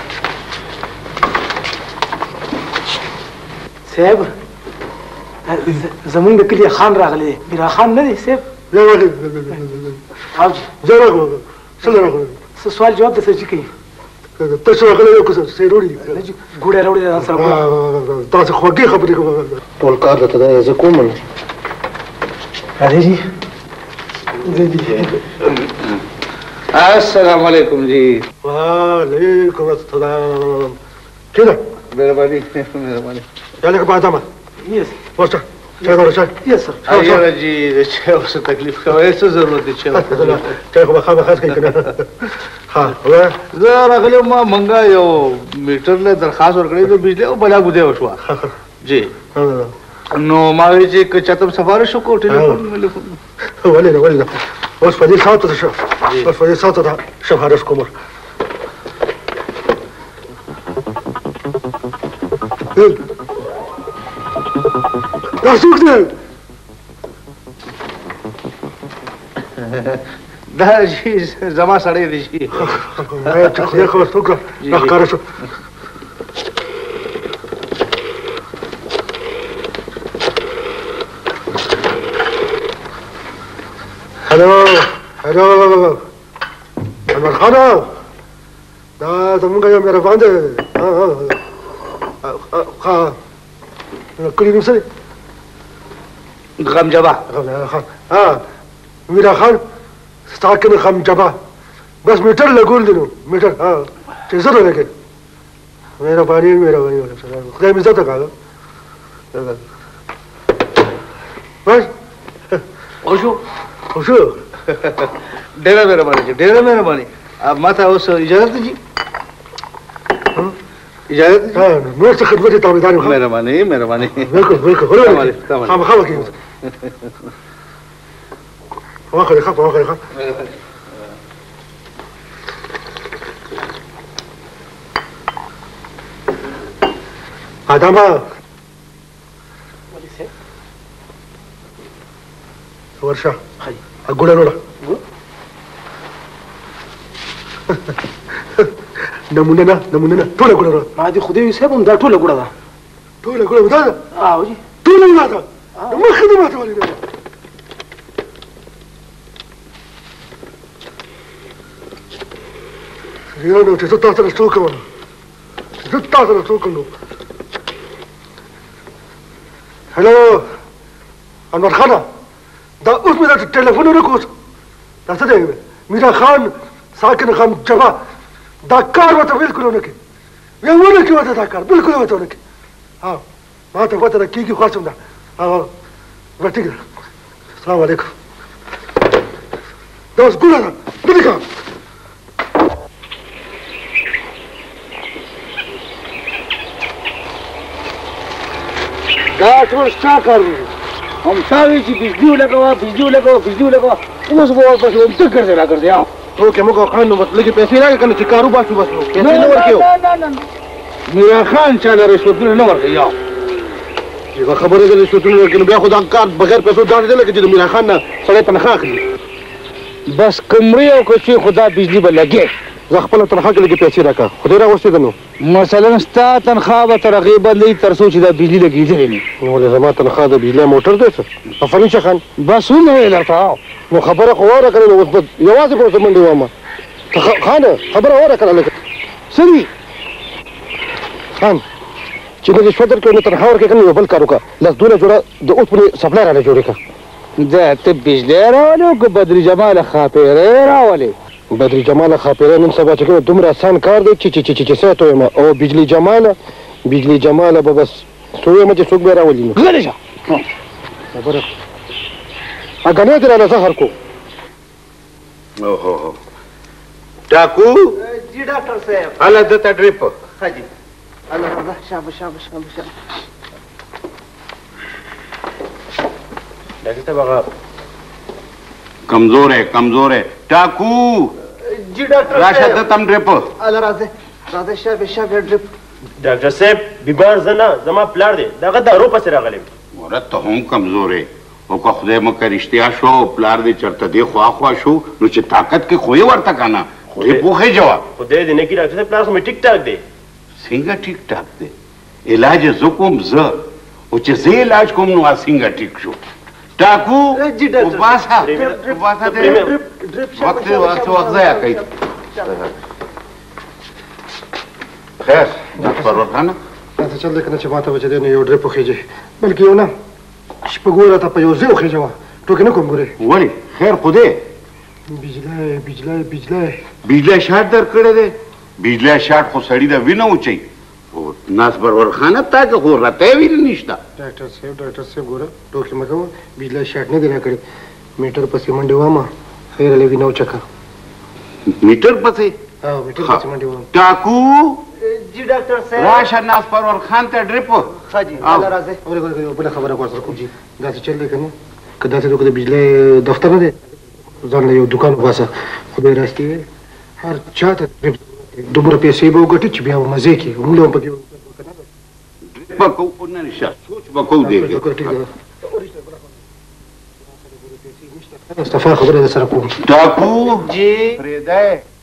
صاحب زمون د کلی خان راغلی میرا خان نه دی صاحب لا ولې او زه راغلم څه راغلم څه سوال جواب د څه کوي تاسو راغلی یو څه سیروړي ګوړه وروړي ځان سره ګوړه تاسو خوږی خبرې کوم ټول کار درته دا زه کوم نه علي السلام علیکم جی وعلیکم السلام کده مهرباني مهرباني یاله که بعدما یس ورشه چای غواړې چای یس سر ایاره جی د چای اوس تکلیف کوي څه ضرورت دی چای چای خو به خامخا څښئ که نه ها زه راغلی ما منګه یو میټر له درخواست ورکړی د بجلی او بلا ګودی وشوه جی نو ما وی چې که چاته سفارش وکړو ټلیفون ولې نه ولې نه اوس په دې ساعت ته شو اوس په دې ساعت ته سفارش کوم دا څوک دی دا جی زما سړی دی جی چې خدای خبر څوک راښکاره شو هلو هلو انور خانه دا زمونږ یو مهربان دی ها کلي نوم څه دی غمجبه خان ها میرا خان ستا کنه غمجبه بس میټر لګول دی نو میټر ها چې زه لګې مهرباني مهرباني خدای مې عزت وکړه بس خوشو خوشو ډېره مهرباني جی ډېره مهرباني ما ته اوس اجازه ده جی اجازه ده ها نور څه خدمت ته تابعدار یم مهرباني مهرباني بالکل بالکل خامخا وکړئ واخر خط واخر خط آدمه ورشه ګوړه وروړه نمونه نه نمونه نه ټوله ګوړه وروړه ما دې خدای صاحب هم دا ټوله ګوړه ده ټوله ګوړه ده او جی ټوله ګوړه ده مخې دې ماته ولې ده یو نو چې زه تاسو سره څه کوم زه تاسو سره څه کوم هلو انور خانه دا اوس مې دا ټلیفون ورکوس دا څه دی میرا خان ساکن خان جبا دا کار ورته بالکل ونه کوي وی ونه کوي ورته دا کار بالکل ورته ونه کوي ها ما ته پته ده کېږي خاصم ده ها ټیک ده السلام علیکم دا اوس ګوله ده دلې کا دا ټول ستا کار هم ساوي چې بجلی ولګوه بجلی ولګوه بجلی ولګوه اوس به ورپسې هم څه ګرځې را ګرځې تو که موږ خان نو لږې پیسې راکړه که نه چې کار وباسو بس نو پیسې نه ورکوو میرا خان چاله رشوتونه نه ورکوي یو یوه خبره ده رشوتونه ورکوي نو بیا خو دا کار بغیر پیسو داسې دی لکه چې د میرا خان نه سړی تنخوا اخلي بس کمرې او کوڅې خو دا بجلي به لګې زه خپله تنخوا کې لږې پیسې راکړه خدای راغوستې ده نو مثلا ستا تنخوا به تر هغې بدلوي تر څو چې دا بجلي لګېدلې نه ولې زما تنخوا د بجلي موټر دی څه افرین شه خان بس ومې درته نو خبره خو واوره که نه نو اوس به یوازې به ورته منډې واما خانه خبره واوره که نه لږه څه دي خان چې نه رشوت درکړې نو تنخوا ورکړې که نه یو بل کار وکړه لس دونه جوړه د اوسپنې سپلای رانه جوړې کړه دا ته بجلی راولې که بدري جماله خاپیرې راولې بدري جماله خاپیرې نن سبا چې کومه دومره اسان کار دی چې چې چې څه ته وایم او بجلي جماله بجلي جماله به بس څه وایم چې څوک به یې راولي نو غلی شه خبره اګنې دې رانه زهر کو ओहो टाकू जी डॉक्टर साहब आला देता ड्रिप हाँ जी अल्लाह अल्लाह शाबाश शाबाश शाबाश डॉक्टर साहब आगा कमजोर है कमजोर है टाकू जी डॉक्टर राशा देतम ड्रिप अल्लाह राजे राजे शाबाश शाबाश ड्रिप डॉक्टर साहब बीमार जना जमा प्लार दे दागा दारू पस रागले औरत तो हम कमजोर है ओ का खुदे मकर रिश्तिया शो प्लार दे चरता दे ख्वा ख्वा शो नु चे ताकत के खोए वर्ता काना ड्रिप है जवाब खुदे देने की डॉक्टर साहब प्लार में ठीक ठाक दे सिंगा ठीक ठाक दे इलाज जुकुम ज ओ चे जे इलाज कोम नु आ सिंगा ठीक शो टाकू जी डॉक्टर उबासा उबासा दे वक्त वक्त वक्त जाया कई खैर डॉक्टर परवर खाना आता चल लेकिन अच्छी बात है बच्चे ने यो ड्रिप खींचे बल्कि यो ना शपगोरा था पयो जे खींचे वा तो किने कोम करे वली खैर खुदे बिजला बिजला बिजला बिजला शाट दर करे दे बिजला शाट को सड़ी दा विना ऊंचाई ओ नास परवर खाना ताक हो रते भी निष्ठा डॉक्टर साहब डॉक्टर साहब गोरा टोकी में कहो बिजला शाट ने देना करे मीटर पसी मंडे वामा खैर ले विना चका मीटर पसी हां मीटर पसी मंडे वामा टाकू जी डॉक्टर साहब राशा नास परवर खान ते ड्रिप हाँ जी अल्लाह राजे और और बड़ा खबर है को जी दास चल ले कने कदा से तो बिजले दफ्तर में दे जान ले दुकान पासा खुदे रास्ते हर चाहता ड्रिप दोबारा पैसे वो गटी छिया मजे की हम लोग पके ड्रिप को उन्ना निशा सोच बको दे मुस्तफा खबर है सर को टाकू जी फ्रेदा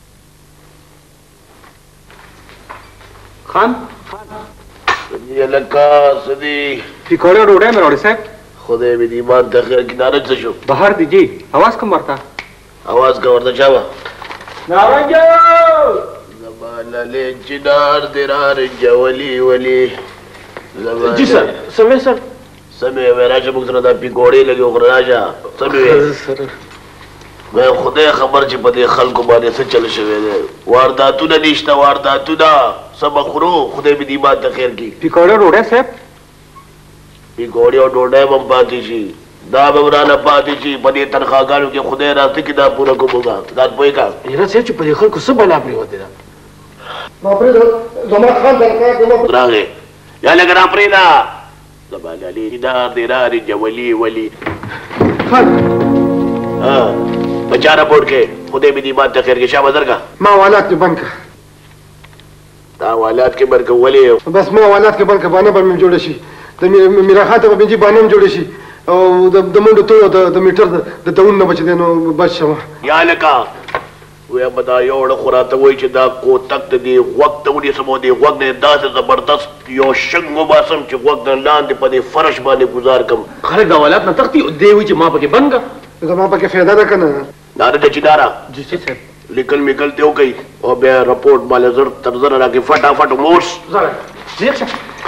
खान ये लका सदी फिकोड़े रोड़े में रोड़े साहब खुदे भी दीवान तखिर किनारे से शो बाहर दीजिए आवाज कम मरता आवाज का वर्ता चावा नारंजो जबाले चिनार दिरार जवली वली जी सर समय सर समय में राजा मुक्तना दा पिकोड़े लगे और राजा समय सर मैं खुदे खबर ची पदे खल को माने से चल शवे दे वारदातु ना निश्ता वारदातु ना सब खुरो खुदे भी दीवान तखिर की फिकोड़े रोड़े साहब पिकोड़े और डोडे बम पाती छी दा बवराना पाती छी पदे तनखा गालू के खुदे रास्ते की दा पूरा को बोगा दात पोएगा ये से चुप खल को सब बना अपनी होते ना बापरे जमा खान दरका जमा रागे या लग रहा प्रेदा जबाल अली दिदार दिरार जवली वली खान हां बेचारा बोल के खुदे भी दीवान तखिर के शाबादर का मां वालात के बन का ता वालात के बरक वली बस मां वालात के बन का बाने बन में जोड़े शी तो मेरा खाता को बिजी बाने में जोड़े शी او د د منډو ته د د میټر د دون نه بچ دینو بچ شمه یا لکا وې بدا یو ډ خوراته وای چې دا کو تک دی وخت ودی سمو دی وخت نه داسه زبردست یو شنګو باسم چې وخت لاندې په دې فرش باندې گزار کم خلک د ولادت نه تختی دی وی چې ما پکې بنګا دا ما پکې فایده نه کنه دار د چدارا جی سر لیکل میکل ته کوي او بیا رپورټ مال زر تر زر راکې فټافټ مورس زره دیکھ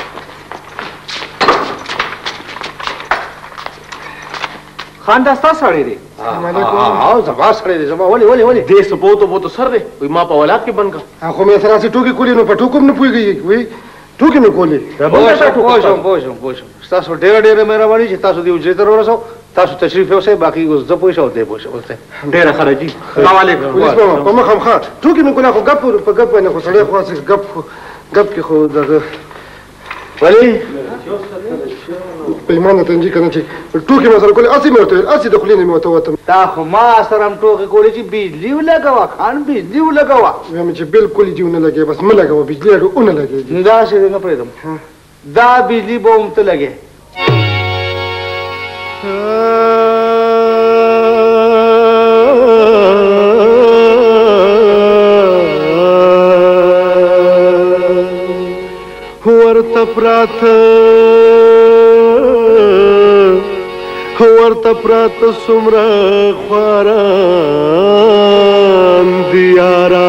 خان داستا سړی دی ها زما سړی دی زما ولي ولي ولي دې سپو ته بو تو سر دی وي ما په اولاد کې بنګا خو مې سره سي ټوکی کولی نو په ټوکم نه پويږي وي ټوکی مې کولی پوښم پوښم پوښم تاسو ډېر ډېر مهرباني چې تاسو دې وجې تر ورسو تاسو تشریف یوسه باقي اوس د پوښو دی پوښو ډېر خرجي السلام علیکم پولیس په مخ هم خا ټوکی مې کوله خو غپ په غپ نه خو سړی خو غپ غپ کې خو دغه ولی پیمان ته انجی کنه چې ټوکی مې سره کولې اسی مې ورته اسی د خلینې مې ورته وته تا خو ما سره هم ټوکی کولې چې بجلی ولګوا خان بجلی ولګوا مې چې بالکل جیو نه لګي بس مې لګوا بجلی اډو نه لګي دا څه نه پرېدم دا بجلی به هم ته لګي ورته پرات ورته پرات سمرا خواران دیارا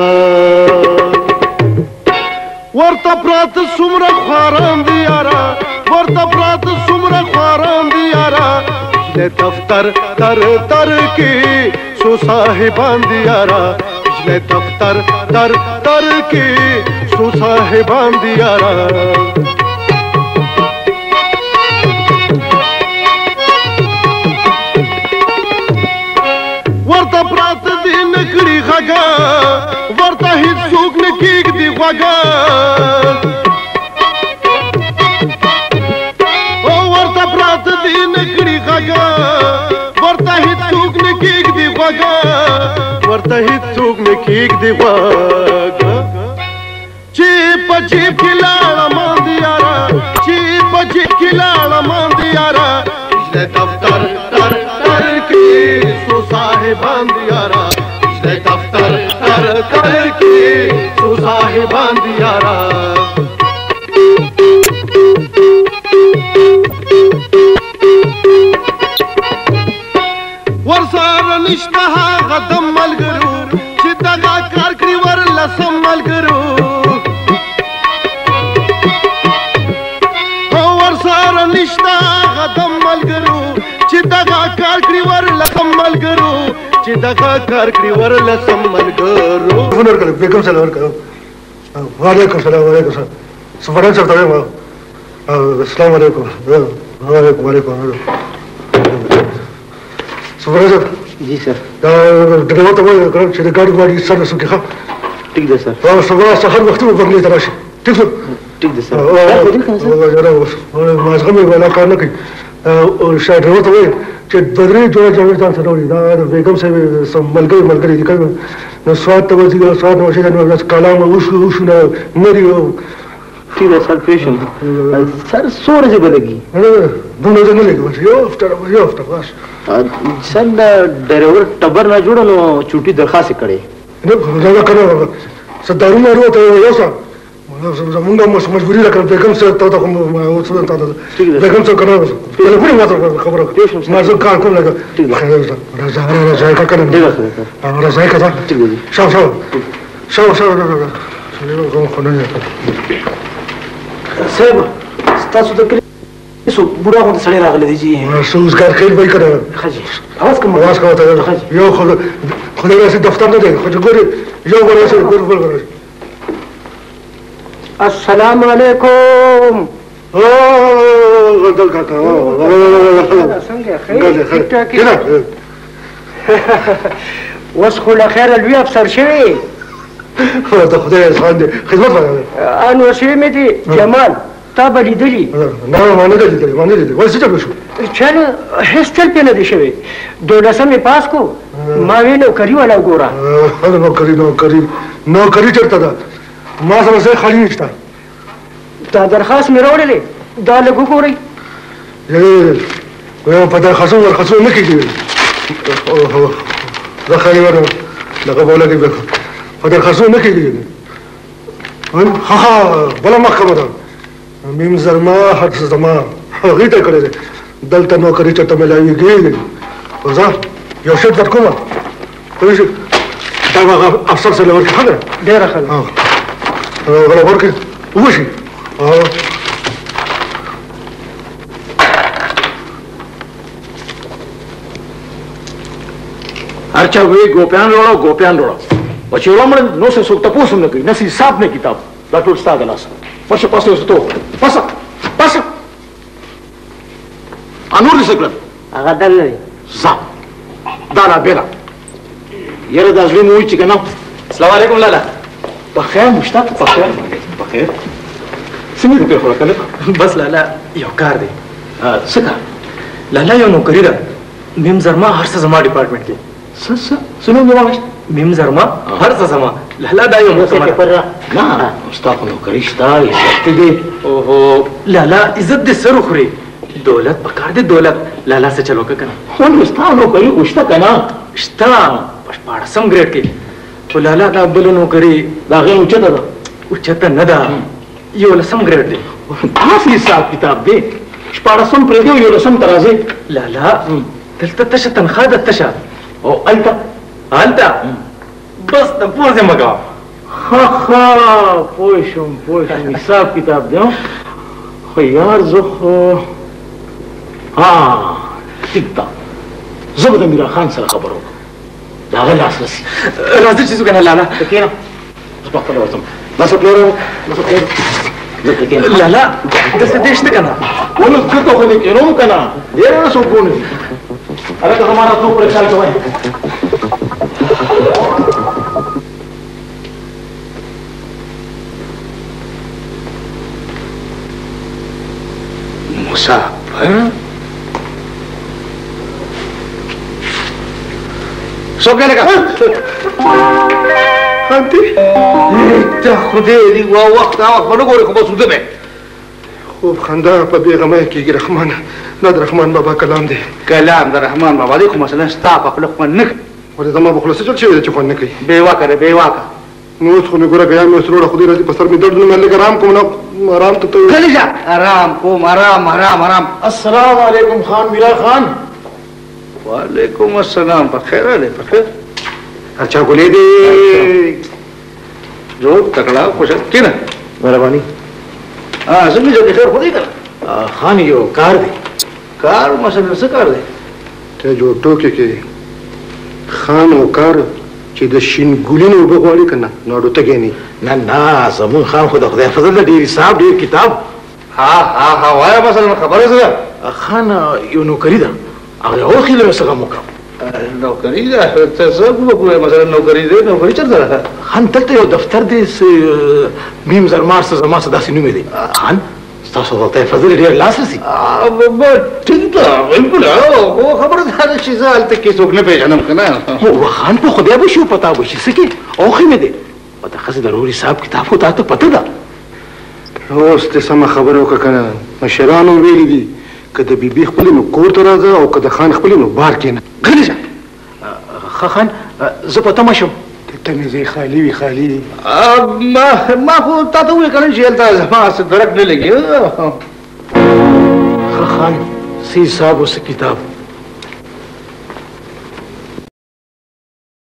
ورته پرات سمرا خواران دیارا ورته پرات سمرا خواران دیارا جله دفتر تر تر کی سو صاحبان دیارا جله دفتر تر تر کی سو صاحبان دیارا ورته پرات دین ورته هیڅ څوک نه کېږدي غوږه او ورته پراته دي نه کړي غږه ورته هیڅ څوک نه کېږدي غوږه ورته هیڅ څوک نه کېږدي غوږه چې په جیب کې لاړه ماندې یاره چې په جیب کې لاړه ماندې یاره اشله دفتر تر تر کې سو صاحبان دي یاره اشله دفتر تر تر کې سو صاحبان دي یاره ورسره نشته هغه د ملګرو چې دغه کار کړي ورله سم ملګرو ورسره نشته هغه د ملګرو چې دغه کار کړي ورله سم ملګرو چې دغه کار کړي ورله سم ملګرو فون ورکړه بیگم سره ورکړه وعلیکم السلام وعلیکم السلام سفران صاحب ته السلام علیکم وعلیکم وعلیکم سفران صاحب जी सर ड्राइवर ته وایي چې د ګاډي واړي سر نسو کې ښه ټیک ده سر او سبا سحر وختي به بنگلې ته راشي ټیک ده ټیک ده سر مازغه مې ولا کار نه کوي او شاید ډرایور ته وایي چې بدرې جوړه جوړه ځان سره وړي دا د بیگم صاحب سم ملګری ملګری دي کوي نو سواد ته وځي سواد نو شي نو کلام وشو وشو نه مری ٹھیک ہے سر پیشن سر سو ورځې به لګي دونه ځنه لګي یو هفته یو هفته بس سر ډرایور ټبر نه جوړ نو چوټي درخواست کړي نه دا کنه صدارونه وروته یو څه زمونږ مجبوري راکړه بیگم صاحب ته ته کوم او څه ته بیگم صاحب کنه ټلیفون ما ته خبره ما زه کار کوم لګا راځه راځه کا کنه راځه کا ته شاو شاو شاو شاو کوم خو نه صاحب تاسو د کلی سو بوډا غونډه سړی راغلی دی جی سوزګار خیر وای کړه خاجي اواز کوم اواز کوته یو خو خدای راځي دفتر نه دی خو ګوري یو ورسې ګور بل ورسې السلام علیکم او غدل کاکا څنګه خیر کینه وس خو لا خیر لوی افسر شوی ته خدای ځان دې خدمت وکړه ان وشي مې دي جمال تا به لیدلی نه ما نه لیدلی ما نه لیدلی ولې څه چل شو چل هیڅ چل پې نه دی شوی دولسمې پاس کو ما وی نوکري والا ګوره نوکري نوکري نوکري چېرته ده ما سره ځای خالي نشته دا درخواست مې راوړلی دا لږ وګورئ یو په درخواستونو ورخواستونو نه کېږي دا خالي ور دغه به ولګي په درخواستونو نه کېږي ها ها بله محکمه ده میم زرما حد زما هغې ته کړی دی دلته نوکري چېرته میلاویږي خو زه یو شرط در کومه پوهېږې دا به هغه افسر سره ورکړي ښه ده ډېره ښه ده غلا ورکړي وشي هر چا وی ګوپیان وروړه ګوپیان وروړه او چې وړه نو څه څوک تپوس هم نه کوي نه څه حساب نه کتاب دا ټول ستا د لاسه پسه پسه اوس ته پسه پسه انور دې څه کړل هغه دل دی ځه دا لا بېله یاره دا زړه مې وایي چې که نه السلام علیکم لالا بخیر مشتاق بخیر بخیر څنګه دې پرېښوله که نه بس لالا یو کار دی څه کار لالا یو نوکري ده میم زرما هر څه زما ډپارټمنټ کې څه څه څه نوم یې واخیست میم زرما هر څه زما لالا دا یو محکمه ده نه ستا خو نوکري شته عزت دی اوهو لالا عزت دې سر وخوري دولت پکار دی دولت لالا څه چل وکړه که نه خو نو ستا نوکري خو شته که نه شته په شپاړسم ګریډ کې خو لالا دا بله نوکري د هغې اوچته ده اوچته نه ده یولسم ګریډ دی داسې حساب کتاب دی شپاړسم پرېږدي او یولسم ته راځې لالا دلته تشه تنخوا ده تشه او هلته هلته بس د پوزې مه کوه ښه ښه پوه شوم پوه شوم حساب کتاب دی خو یار زه خو ها ټیک ده زه به د میرا خان سره خبر وکړم د هغه لاسرسي راځه چې ځو که نه لالا ته کښېنه زه پخپله ورځم بس پلوره بس پلوره لالا داسې دې شته که نه ولې دلته خو دې کښېنوم که نه ډېر نه څوک پوه نه دي هلکه زما نه څوک پرېشان کوئ مسافر څوک لګا انتي ته خدای دې وا وخت او په نګورې کوم څه ده خوب خندا په بیغمه کېږي رحمان دا د رحمان بابا کلام دی کلام د رحمان بابا دی خو مثلا ستا په خپل خوند نه کوي ولې زما په خلاصه چل شوی چې خوند نه کوي بې واکه دی بې واکه نو اوس خو مې ګوره بیا مې سروړه خدای راځي په سر مې درد نه مې لږ آرام کوم نو آرام ته ته غلی شه آرام کوم آرام آرام آرام السلام علیکم خان میرا خان وعلیکم السلام په خیر دی په خیر اچھا ګولې دی جو تکړه خوش کینه مهرباني ها څنګه چې خیر خو دې کړ خان یو کار دی کار مثلا څه کار دی ته جو ټوکې کې خان او کار چې د شینګولینو اوبه غواړي که نه نو اډو تګې نه نه نه زمون خان خو د خدای فضل دی ډېر حساب ډېر کتاب ها ها ها وایه مثلا خبره څه ده خان یو نوکري ده هغه اوخیله مې څنګه وکړم نوکري ده ته څه وکړې مثلا نوکري دی نوکري چېرته ده خان دلته یو دفتر دی میم زرمار څه زما څه داسې نوم دی خان ستاسو د خدای فضل ډېر لاس رسي ټیک ده بالکل خو خبره دا ده چې زه هلته کې څوک نه پېژنم که نه هو خان په خدای به شي پتا به شي څه کې اوخې مې دی او د ښځې ضروري حساب کتاب خو تا ته پته ده اوس دې سمه خبره وکړه که نه مشرانو ویلي دي که د بیبي خپلې نو کور ته راځه او که د خان خپلې نو بار کښېنه غلی شه ښه خان زه په تمه شم ته مې ځای خالي وي خالي ما ما خو تا ته وویل که نه چې هلته زما څه درک نه لګي ښه خان څه حساب او څه کتاب